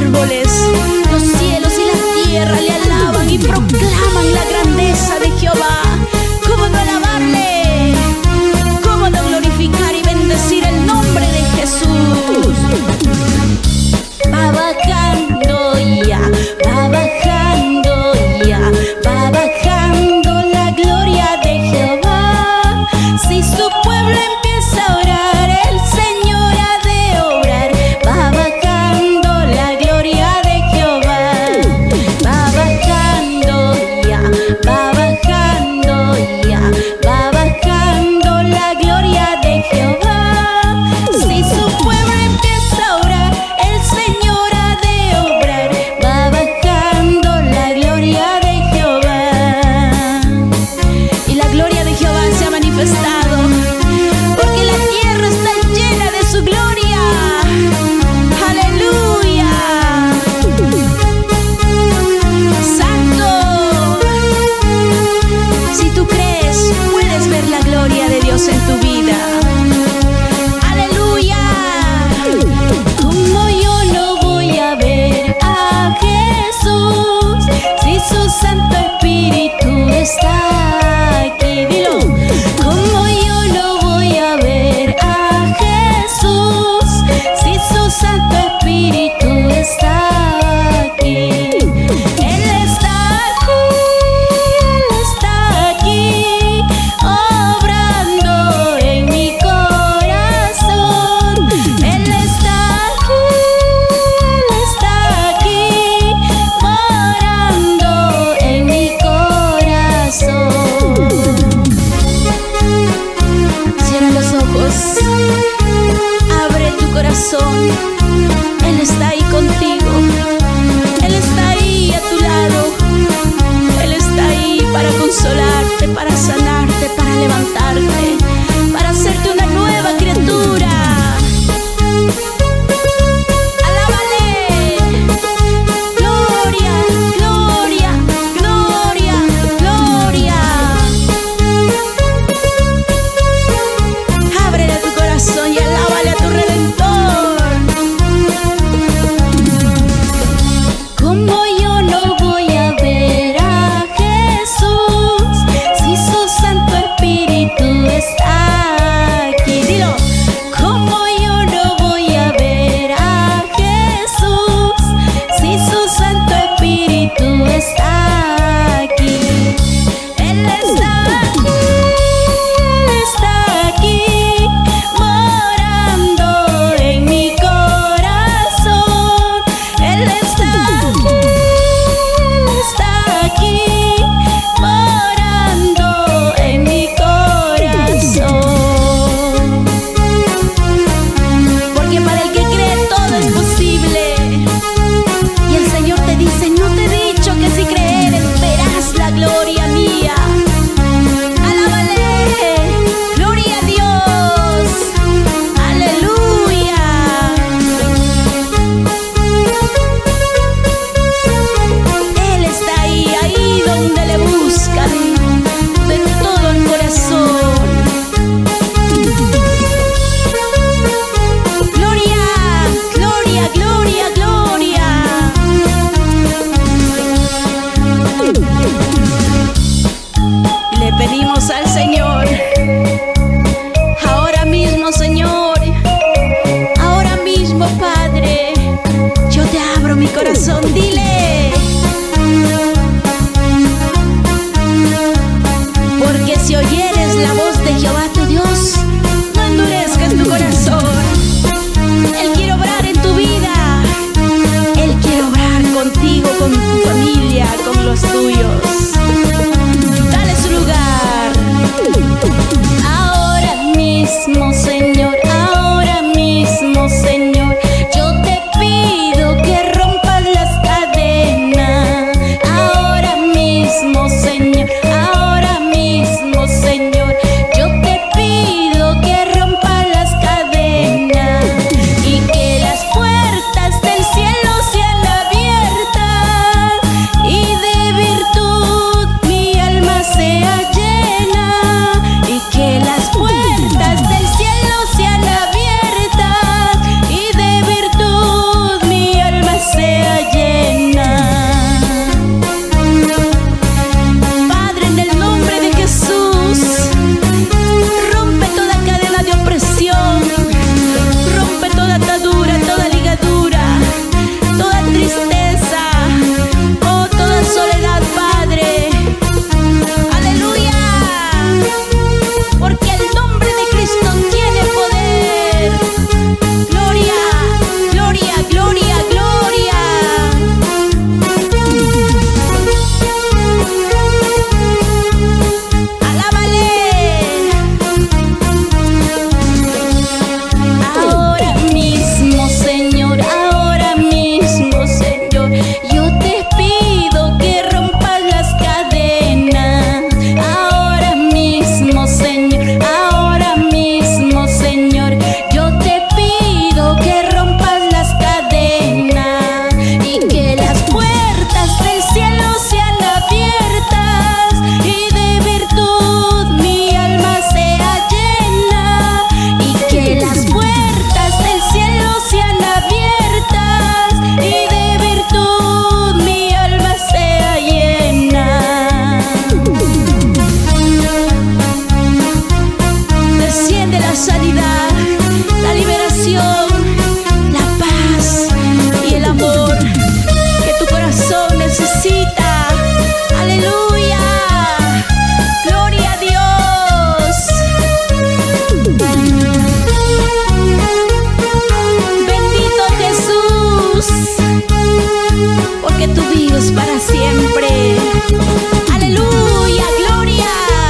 árboles, los cielos y la tierra le alaban y proclaman la grandeza de Jehová. ¿Cómo no alabarle? ¿Cómo no glorificar y bendecir el nombre de Jesús? Va bajando ya, va bajando ya, va bajando la gloria de Jehová. Si su pueblo empieza a orar, el Señor ha de obrar. Va bajando la gloria de Jehová. Va bajando ya, va bajando ya, va bajando la gloria de Jehová. Si su pueblo empieza a orar, el Señor ha de obrar. Va bajando la gloria de Jehová. Y la gloria de Jehová se ha manifestado, porque la tierra está llena de su gloria. ¡Aleluya! ¡Santo! Si tú crees, puedes ver la gloria de Dios en tu vida. ¡Aleluya! Como yo no voy a ver a Jesús si su Santo Espíritu está aquí. Dilo. Como yo no voy a ver a Jesús si su Santo Espíritu está aquí. Él está aquí, Él está aquí, obrando en mi corazón. Él está aquí, Él está aquí, morando en mi corazón. Cierra los ojos, abre tu corazón. Él está ahí contigo, Él está ahí a tu lado. Él está ahí para consolarte, para sanarte, para levantarte, para hacerte una nueva criatura. ¡Alábale! Gloria, gloria, gloria, gloria. Ábrele tu corazón y alábale a tu Redentor. Como yo no voy a ver a Jesús si su Santo Espíritu está aquí. Dilo. Como yo no voy a ver a Jesús si su Santo Espíritu está aquí. Él está aquí, Él está aquí, morando en mi corazón. Él está aquí, Él está aquí, morando en mi corazón. Porque para el que cree todo es posible. Y el Señor te dice: no te he dicho que si creeres verás la gloria mía. Alábale, gloria a Dios, aleluya. Él está ahí, ahí donde le buscan de todo el corazón. Gloria, gloria, gloria, gloria. Le pedimos al Señor, ahora mismo, Señor, ahora mismo, Padre, yo te abro mi corazón. Dile. Porque si oyeres la voz de Jehová tu Dios, no endurezcas tu corazón. Él quiere obrar en tu vida. Él quiere obrar contigo, con tu familia, con los tuyos. Dale su lugar. Ahora mismo, Señor, ahora mismo, Señor, yo te pido que rompas las cadenas. y que las puertas del cielo sean abiertas y de virtud mi alma sea llena, y que las puertas del cielo sean abiertas y de virtud mi alma sea llena. Desciende la sanidad, la liberación, la paz y el amor que tu corazón necesita. Aleluya, gloria a Dios. Bendito Jesús, porque tú vives para siempre. Aleluya, gloria.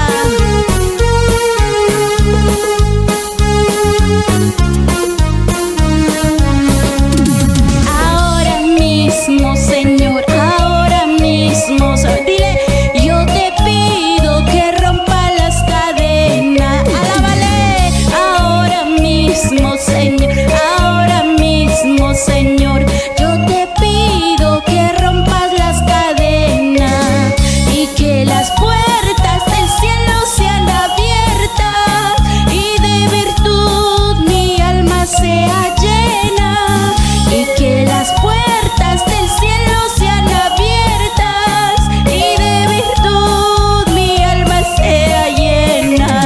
Ahora mismo, Señor, ahora mismo, dile, yo te pido que rompa las cadenas. Alábale, ahora mismo, Señor, ahora mismo, Señor, yo te pido que rompas las cadenas y que las puertas del cielo sean abiertas y de virtud mi alma sea llena, y que las puertas del cielo sean abiertas y de virtud mi alma sea llena.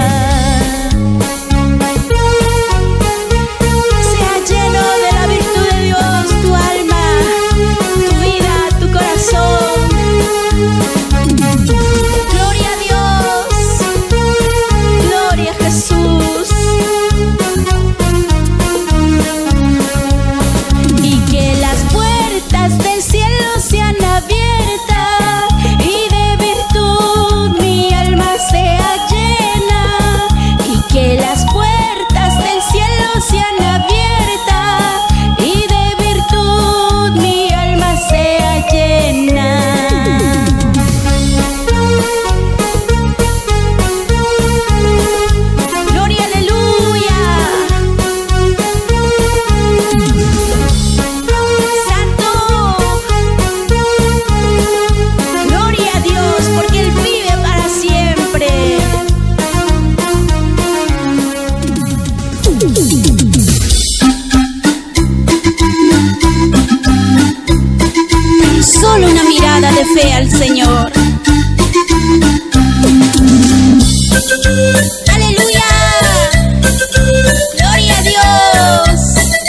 Sea lleno de la virtud de Dios tu alma, tu vida, tu corazón. Gloria a Dios, gloria a Jesús. Y que las puertas del cielo sean abiertas y de virtud mi alma sea llena, y que las puertas del cielo sean abiertas y de virtud mi alma sea llena. Gloria, aleluya. Santo, gloria a Dios, porque Él vive para siempre. Tan solo una mirada de fe al Señor. Aleluya, gloria a Dios.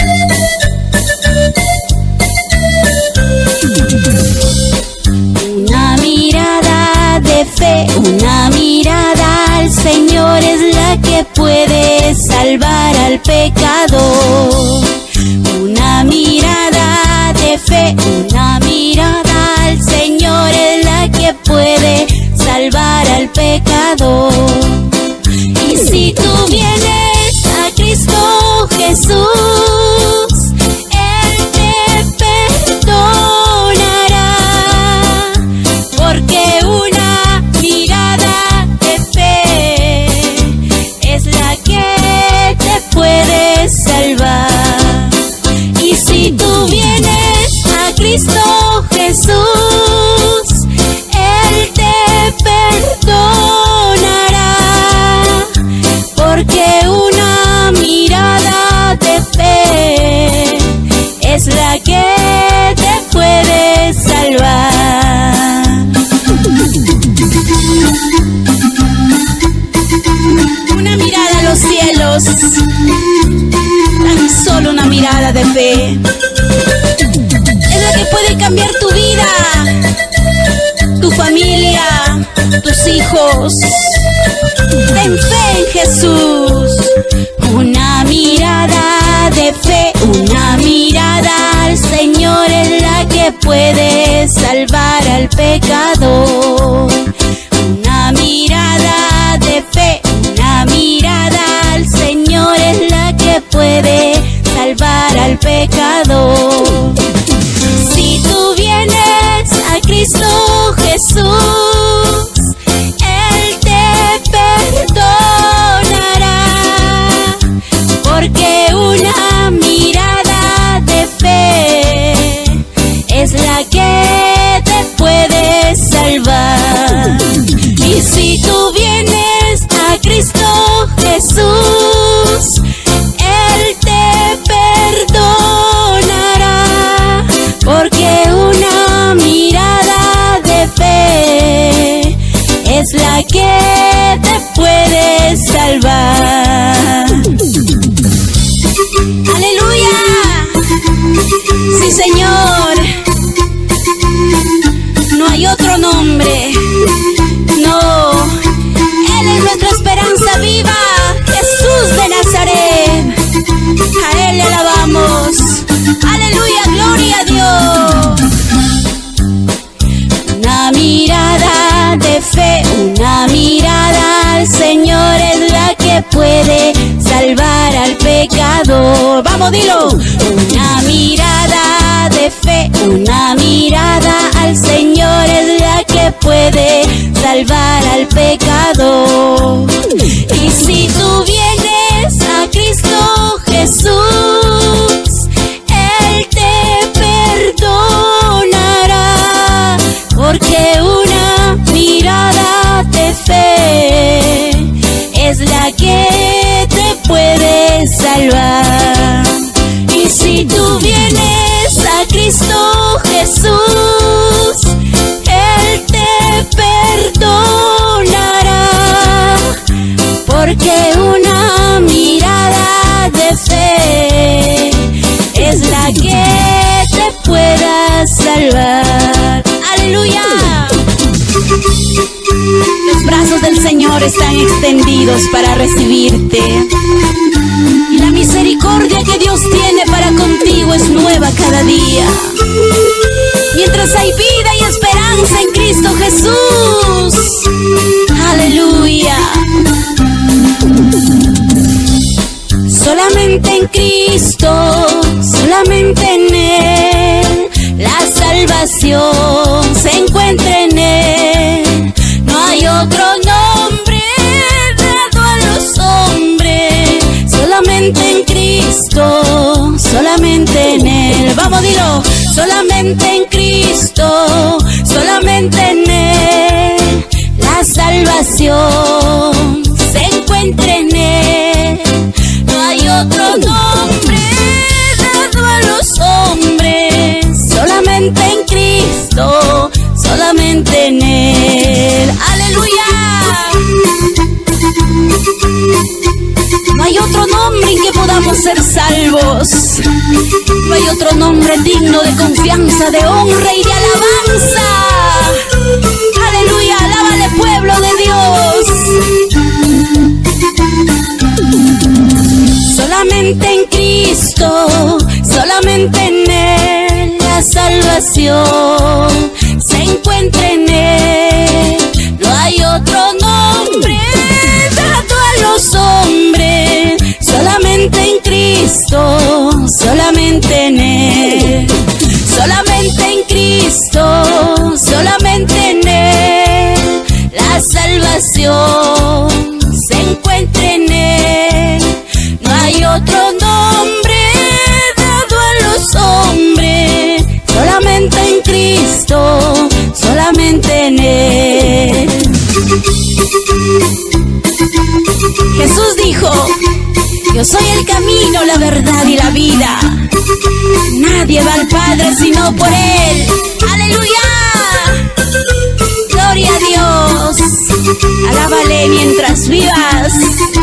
Una mirada de fe, una mirada al Señor es la que puede salvar al pecador. Una mirada de fe, una mirada al Señor es la que puede salvar al pecador. Y si tú vienes a Cristo Jesús, Él te perdonará, porque una mirada de fe es la que te puede salvar. Y si tú vienes a Cristo Jesús, Él te perdonará, porque una mirada de fe es la que te puede salvar. Una mirada a los cielos, tan solo una mirada de fe es la que puede cambiar tu vida, tu familia, tus hijos. Ten fe en Jesús. Una mirada de fe, una mirada al Señor es la que puede salvar al pecador. Una mirada de fe, una mirada al Señor es la que puede salvar al pecador. Si tú vienes a Cristo Jesús, Él te perdonará, porque una mirada de fe es la que te puede salvar. Y si tú vienes a Cristo Jesús, Él te perdonará, porque una mirada de fe es la que te puede salvar. ¡Aleluya! Sí, Señor. No hay otro nombre. No. Él es nuestra esperanza viva. Jesús de Nazaret. A Él le alabamos. ¡Aleluya! ¡Gloria a Dios! Una mirada de fe, una mirada al Señor es la que puede salvar al pecador. Vamos, dilo. Una mirada de fe, una mirada al Señor es la que puede salvar al pecador. Y si tú vienes a Cristo Jesús, Él te perdonará, porque una mirada de fe es la que te puede salvar. Y si tú vienes a Cristo Jesús, Él te perdonará, porque una mirada de fe es la que te pueda salvar. ¡Aleluya! Los brazos del Señor están extendidos para recibirte. Y la misericordia que Dios tiene para contigo es nueva cada día. Mientras hay vida y esperanza en Cristo Jesús. ¡Aleluya! Solamente en Cristo, solamente en Él, la salvación se encuentra en Él. No hay otro nombre dado a los hombres, solamente en Cristo, solamente en Él. Vamos, dilo. Solamente en Cristo, solamente en Él, la salvación se encuentra en Él. No hay otro nombre dado a los hombres, solamente en Cristo, solamente en Él. ¡Aleluya! No hay otro nombre en que podamos ser salvos. No hay otro nombre digno de confianza, de honra y de alabanza. ¡Aleluya! ¡Alábale, pueblo de Dios! Solamente en Cristo, solamente en Él, la salvación se encuentra en Él. No hay otro nombre dado a los hombres, solamente en Cristo, solamente en Él. Solamente en Cristo, solamente en Él, la salvación se encuentra en Él. No hay otro nombre dado a los hombres, solamente en Cristo, solamente en Él. Jesús dijo: yo soy el camino, la verdad y la vida. Nadie va al Padre sino por Él. ¡Aleluya! ¡Gloria a Dios! Alábale mientras vivas.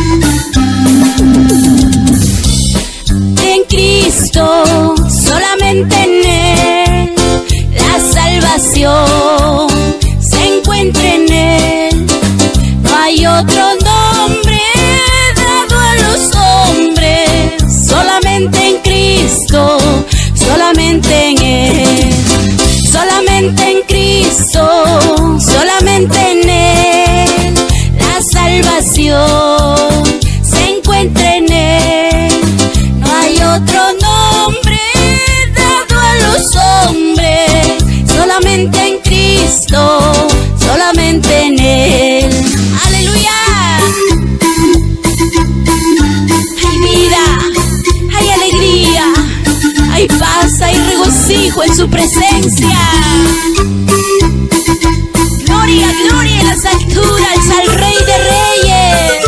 En Cristo, solamente en Él, la salvación se encuentra en Él. No hay otro nombre dado a los hombres, solamente en Cristo, solamente en Él. Solamente en Cristo, solamente en Él, la salvación se encuentra en Él. No hay otro nombre dado a los hombres, solamente en Cristo, solamente en Él. ¡Aleluya! Hay vida, hay alegría, hay paz, hay regocijo en su presencia. abundancia. Gloria, gloria en las alturas al Rey de Reyes.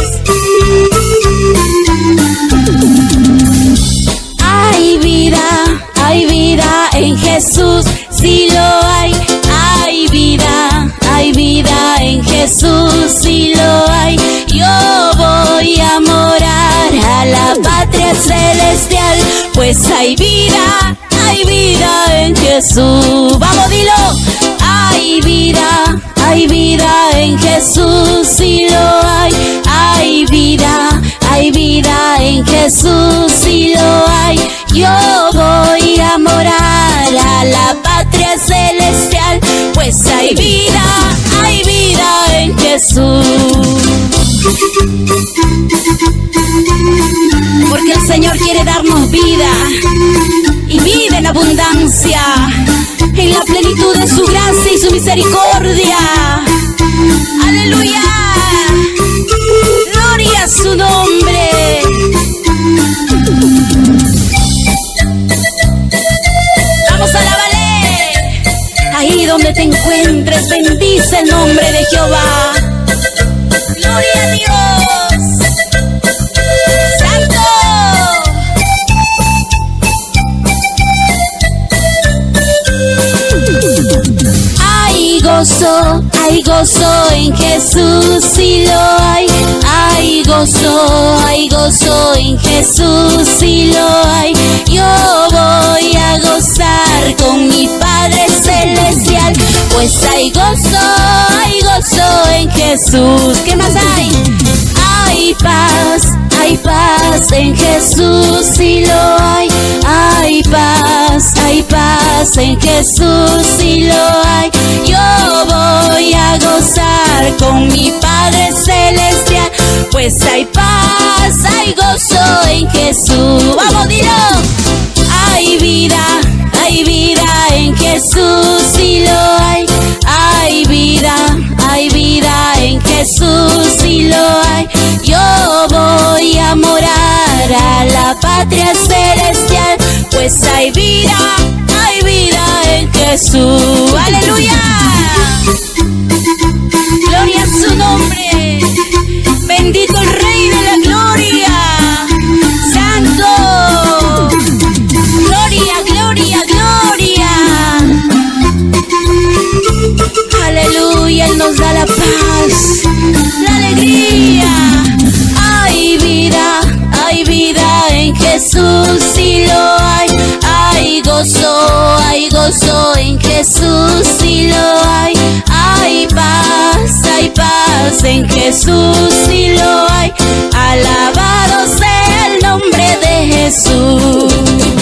Hay vida, hay vida en Jesús, sí lo hay. Hay vida, hay vida en Jesús, sí lo hay. Yo voy a morar a la patria celestial, pues hay vida, hay vida en Jesús. Vamos, dilo. Hay vida, hay vida en Jesús, sí lo hay. Hay vida, hay vida en Jesús, sí lo hay. Yo voy a morar a la patria celestial, pues hay vida, hay vida en Jesús. Porque el Señor quiere darnos vida, y vida en abundancia, en la plenitud de su gracia y su misericordia. Aleluya, gloria a su nombre. Vamos a alabarle. Ahí donde te encuentres, bendice el nombre de Jehová. Gloria a Dios. Santo. Hay gozo, hay gozo en Jesús, sí lo hay. Hay gozo, hay gozo en Jesús, sí lo hay. Yo voy a gozar con mi Padre celestial, pues hay gozo, hay gozo en Jesús. ¿Qué más hay? Hay paz, hay paz en Jesús, sí lo hay. Hay paz, hay paz en Jesús, sí lo hay. Yo voy a gozar con mi Padre celestial, pues hay paz, hay gozo en Jesús. Vamos, dilo. Hay vida, hay vida en Jesús, sí lo hay. Hay vida, hay vida en Jesús, sí lo hay. Yo voy a morar a la patria celestial, pues hay vida, hay vida en Jesús. Aleluya, gloria a su nombre. Bendito el Rey de la gloria. Santo. Gloria, gloria, gloria. Aleluya, Él nos da la paz, la alegría. Hay vida, hay vida en Jesús, sí lo hay. Hay gozo, hay gozo en Jesús, sí lo hay. Hay paz, hay paz en Jesús, sí lo hay. Alabado sea el nombre de Jesús.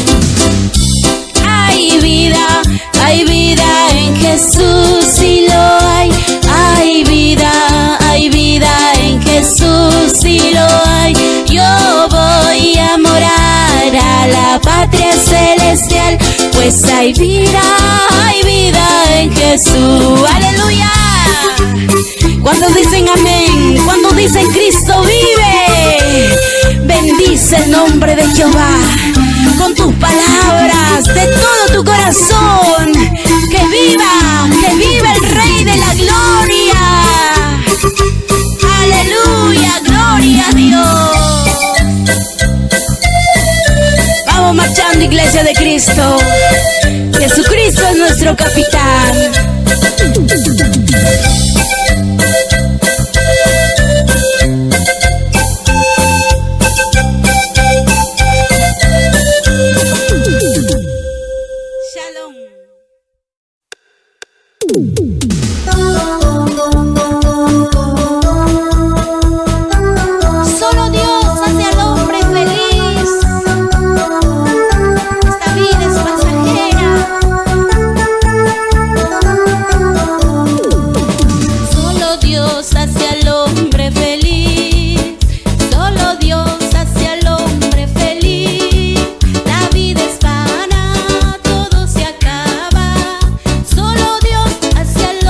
Hay vida, hay vida en Jesús, sí lo hay. Hay vida, hay vida en Jesús, sí lo hay. Yo voy a morar a la patria celestial, pues hay vida, hay vida en Jesús. Aleluya. Cuando dicen amén, cuando dicen Cristo vive, bendice el nombre de Jehová con tus palabras de todo tu corazón. Que viva, que viva el Rey de la gloria. Aleluya, gloria a Dios. Vamos marchando, iglesia de Cristo. Jesucristo es nuestro capitán. Solo Dios hace al hombre feliz. Esta vida es pasajera. Solo Dios hace al hombre feliz. Solo Dios hace al hombre feliz. La vida es vana, todo se acaba. Solo Dios hace al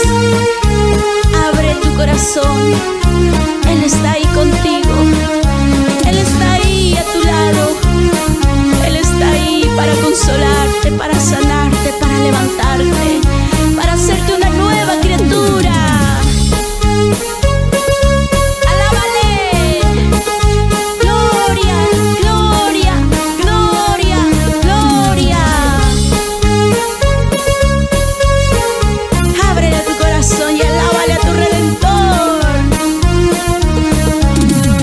Abre tu corazón, Él está ahí contigo, Él está ahí a tu lado, Él está ahí para consolarte, para sanarte, para levantarte, para hacerte una nueva criatura. Alábale, gloria, gloria, gloria, gloria. Ábrele tu corazón y alábale a tu Redentor.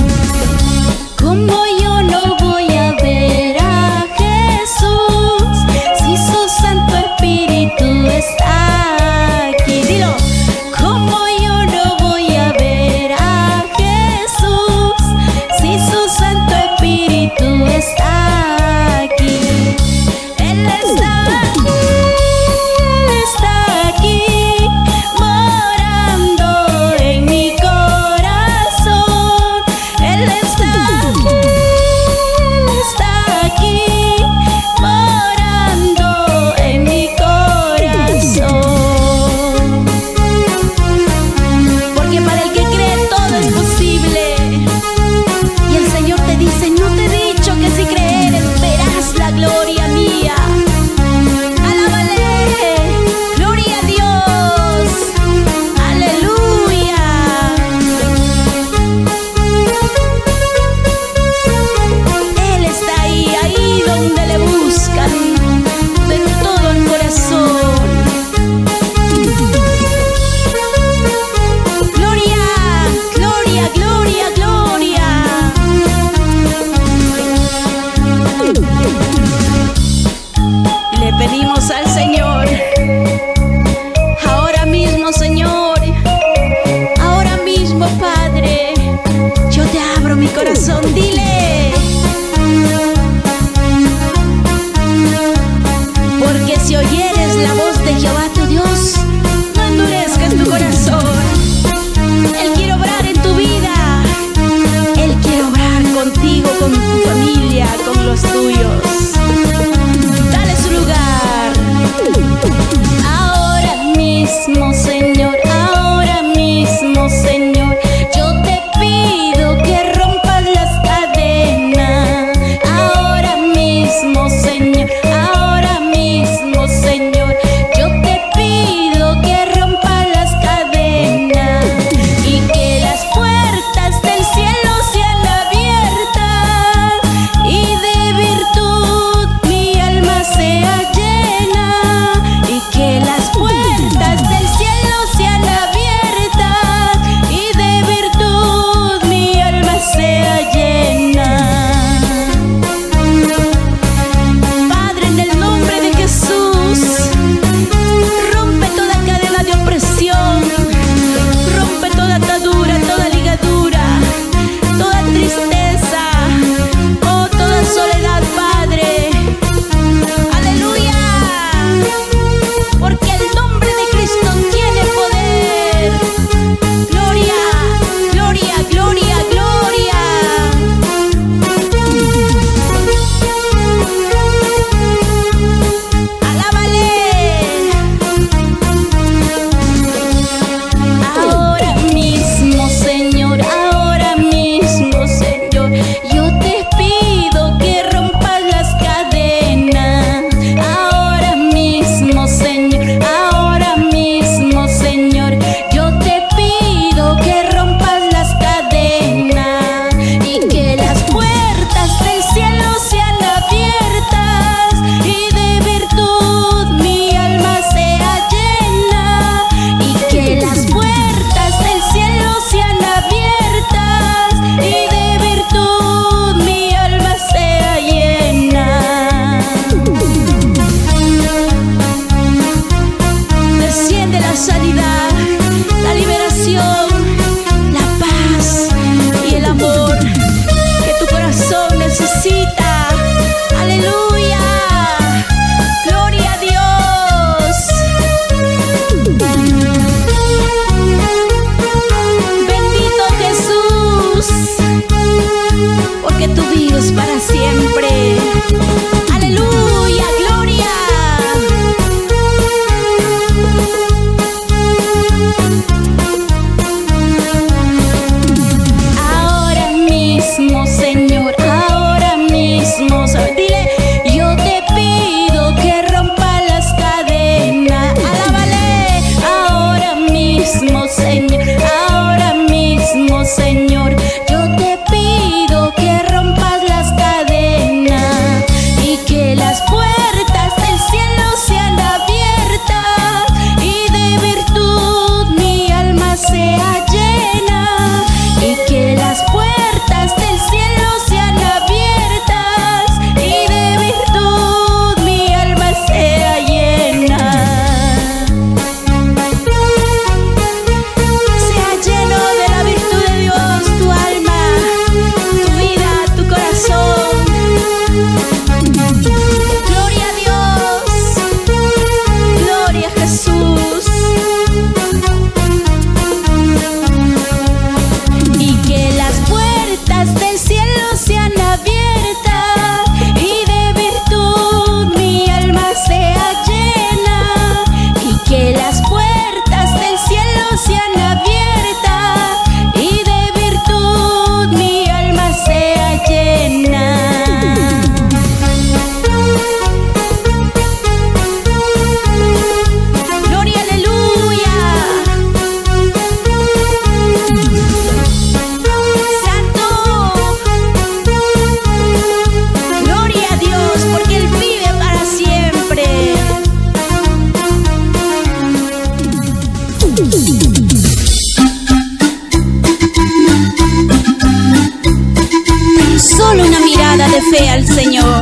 de fe al Señor.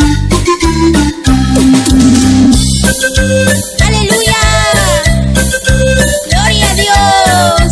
¡Aleluya! ¡Gloria a Dios!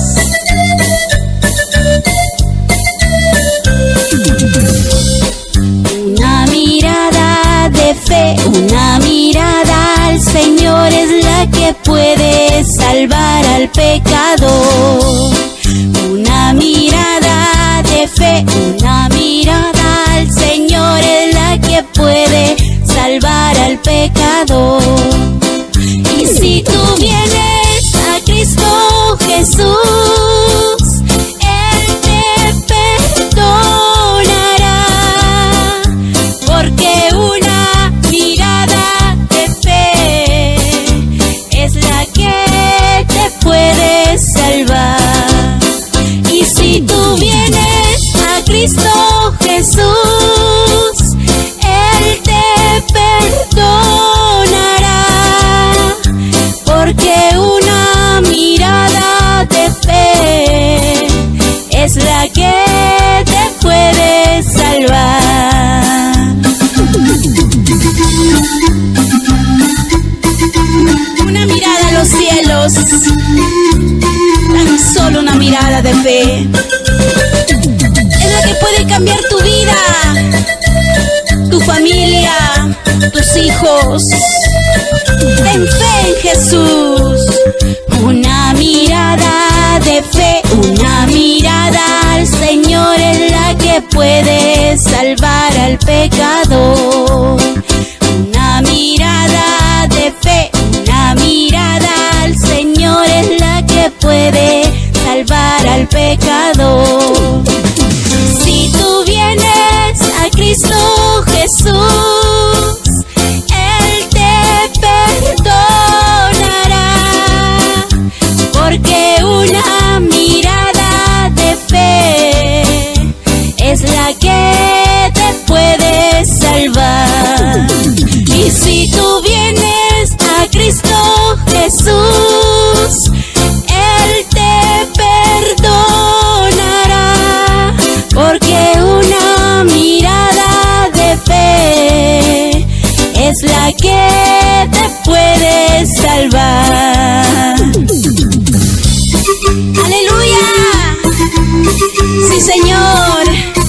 Una mirada de fe, una mirada al Señor es la que puede salvar al pecador. Una mirada de fe, una mirada al Señor es la que puede salvar al pecador. Y si tú vienes a Cristo Jesús, Él te perdonará, porque una mirada de fe es la que te puede salvar. Y si tú vienes a Cristo Jesús, Él te perdonará, porque una mirada de fe es la que te puede salvar. Una mirada a los cielos, tan solo una mirada de fe es la que puede cambiar tu vida, tu familia, tus hijos. Ten fe en Jesús. Una mirada de fe, una mirada al Señor es la que puede salvar al pecador. Una mirada de fe, una mirada al Señor es la que puede salvar al pecador. Si tú vienes a Cristo Jesús, Él te perdonará, porque una mirada de fe es la que te puede salvar. Y si tú vienes a Cristo Jesús, Él te perdonará, porque una mirada de fe es la que te puede salvar. ¡Aleluya! Sí, Señor.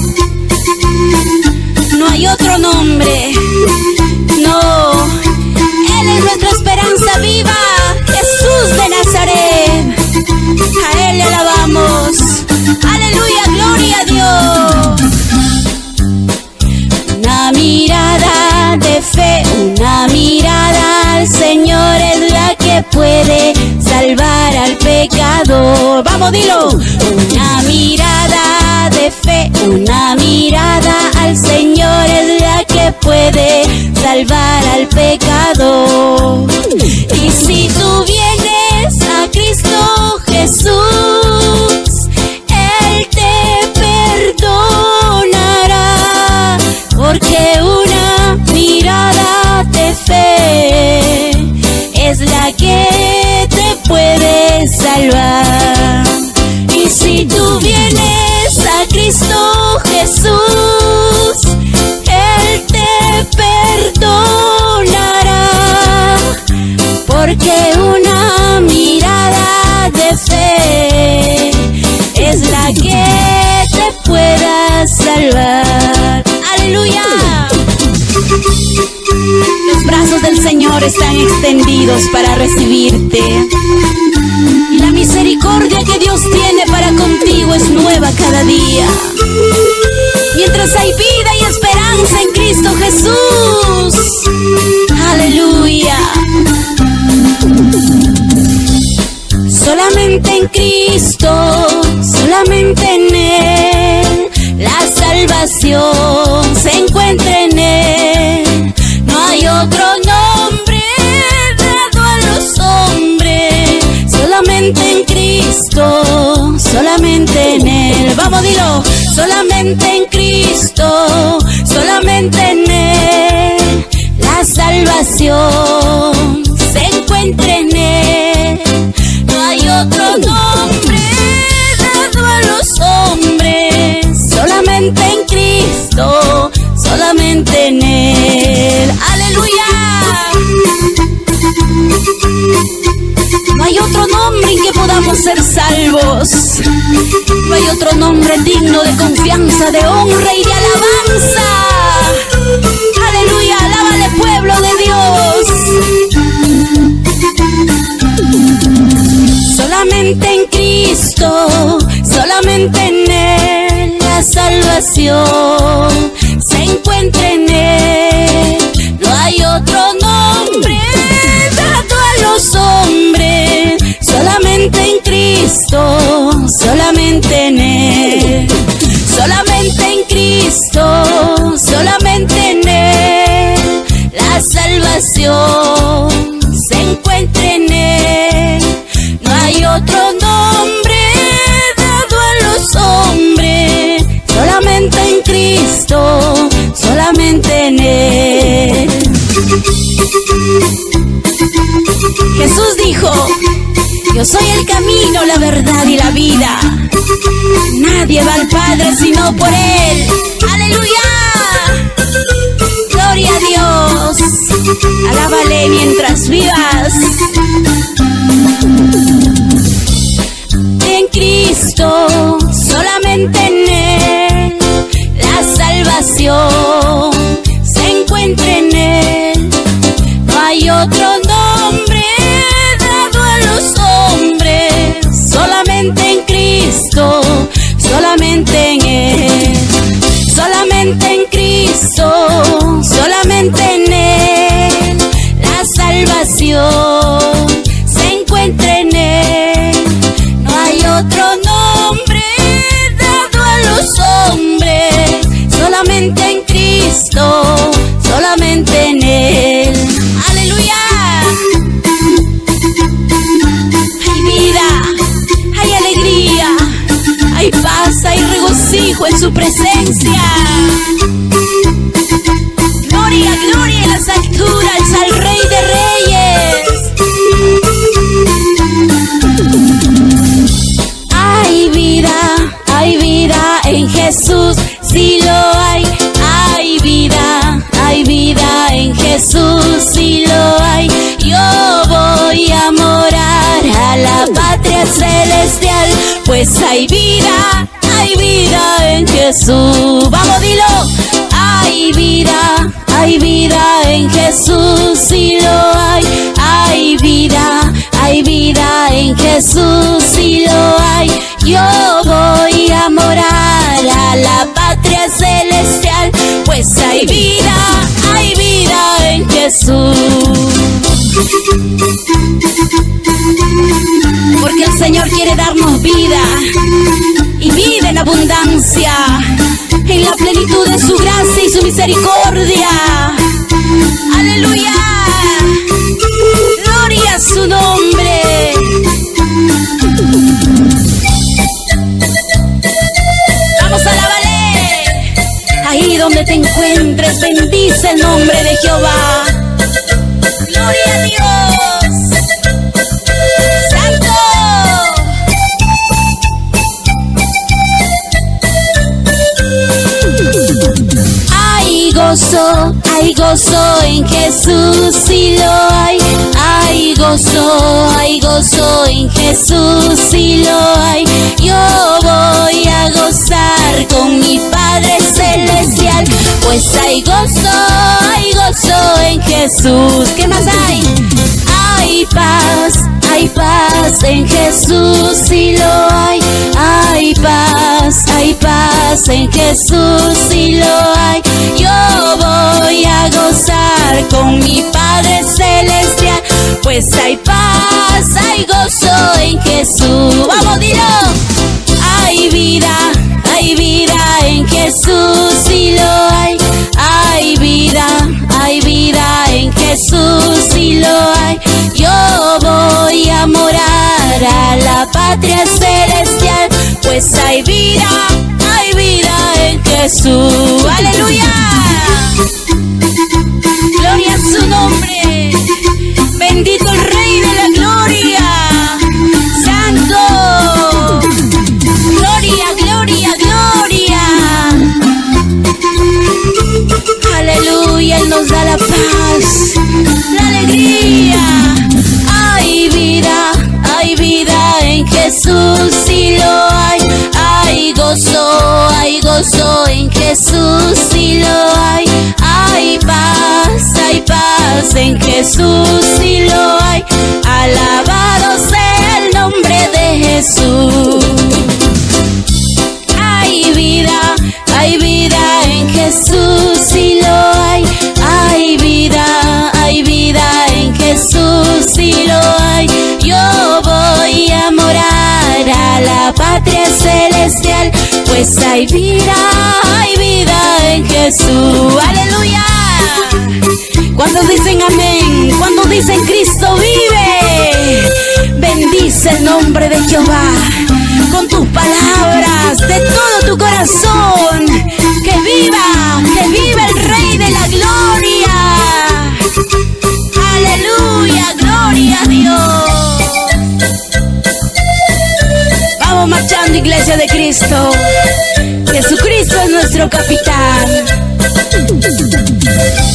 No hay otro nombre. No. Él es nuestra esperanza viva. Jesús de Nazaret. A Él le alabamos. ¡Aleluya! ¡Gloria a Dios! Una mirada de fe, una mirada al Señor es la que puede salvar al pecador. Vamos, dilo. Una mirada de fe, una mirada al Señor es la que puede salvar al pecador. Y si tú vienes a Cristo Jesús, Él te perdonará, porque una mirada de fe es la que te puede salvar. Y si tú vienes a Cristo Jesús, Él te perdonará, porque una mirada de fe es la que te pueda salvar. ¡Aleluya! Los brazos del Señor están extendidos para recibirte. Y la misericordia que Dios tiene para contigo es nueva cada día. Mientras hay vida y esperanza en Cristo Jesús. ¡Aleluya! Solamente en Cristo, solamente en Él, la salvación se encuentra en Él. No hay otro nombre dado a los hombres, solamente en Cristo, solamente en Él. Vamos, dilo. Solamente en Cristo, solamente en Él, la salvación se encuentra en Él. No hay otro nombre dado a los hombres, solamente en Cristo, solamente en Él. ¡Aleluya! No hay otro nombre en que podamos ser salvos. No hay otro nombre digno de confianza, de honra y de alabanza. ¡Aleluya! ¡Alábale, pueblo de Dios! Solamente en Cristo, solamente en Él, la salvación se encuentra en Él. No hay otro nombre dado a los hombres, solamente en Cristo, solamente en Él. Solamente en Cristo, solamente en Él, la salvación se encuentra en Él. No hay otro nombre dado a los hombres, solamente en Cristo, solamente en Él. Jesús dijo: yo soy el camino, la verdad y la vida. Nadie va al Padre sino por Él. ¡Aleluya! ¡Gloria a Dios! Alábale mientras vivas. En Cristo, solamente en Él, la salvación se encuentra en Él. No hay otro nombre dado a los hombres, solamente en Cristo, solamente en Él. Solamente en Cristo, solamente en Él, la salvación se encuentra en Él. No hay otro nombre dado a los hombres, solamente en Cristo, solamente en Él. ¡Aleluya! Hay vida, hay alegría, hay paz, hay regocijo en su presencia. Gloria, gloria en las alturas al Rey de Reyes. Hay vida, hay vida en Jesús, sí lo hay. Hay vida, hay vida en Jesús, sí lo hay. Yo voy a morar a la patria celestial, pues hay vida, hay vida en Jesús. Vamos, dilo. Hay vida, hay vida en Jesús, sí lo hay. Hay vida, hay vida en Jesús, sí lo hay. Yo voy a morar a la patria celestial, pues hay vida, hay vida en Jesús. Porque el Señor quiere darnos vida, y vida en abundancia, en la plenitud de su gracia y su misericordia. ¡Aleluya! ¡Gloria a su nombre! ¡Vamos a alabarle! Ahí donde te encuentres, bendice el nombre de Jehová. ¡Gloria a Dios! Hay gozo, hay gozo en Jesús, sí lo hay. Hay gozo, hay gozo en Jesús, sí lo hay. Yo voy a gozar con mi Padre Celestial, pues hay gozo, hay gozo en Jesús. ¿Qué más hay? Hay paz, hay paz en Jesús, sí lo hay. Hay paz, hay paz en Jesús, sí lo hay. Yo voy a gozar con mi Padre Celestial, pues hay paz, hay gozo en Jesús. Vamos, dilo. Hay vida, hay vida en Jesús, sí lo hay. Hay vida, hay vida en Jesús, sí lo hay. Yo voy a morar a la patria celestial, pues hay vida, hay vida en Jesús. ¡Aleluya! Gloria a su nombre. Bendito el Rey de la Gloria. Santo. Gloria, gloria, gloria. Jesús sí lo hay. Hay gozo, hay gozo en Jesús sí lo hay. Hay paz, hay paz en Jesús sí lo hay. Alabado sea el nombre de Jesús. Hay vida, hay vida en Jesús sí lo hay. Hay vida, hay vida en Jesús sí lo hay. Yo voy a morar a la patria celestial, pues hay vida, hay vida en Jesús. ¡Aleluya! Cuando dicen amén, cuando dicen Cristo vive, bendice el nombre de Jehová con tus palabras de todo tu corazón. Que viva, que viva el Rey de la Gloria. Aleluya, gloria a Dios. Vamos marchando, Iglesia de Cristo. Jesucristo es nuestro capitán.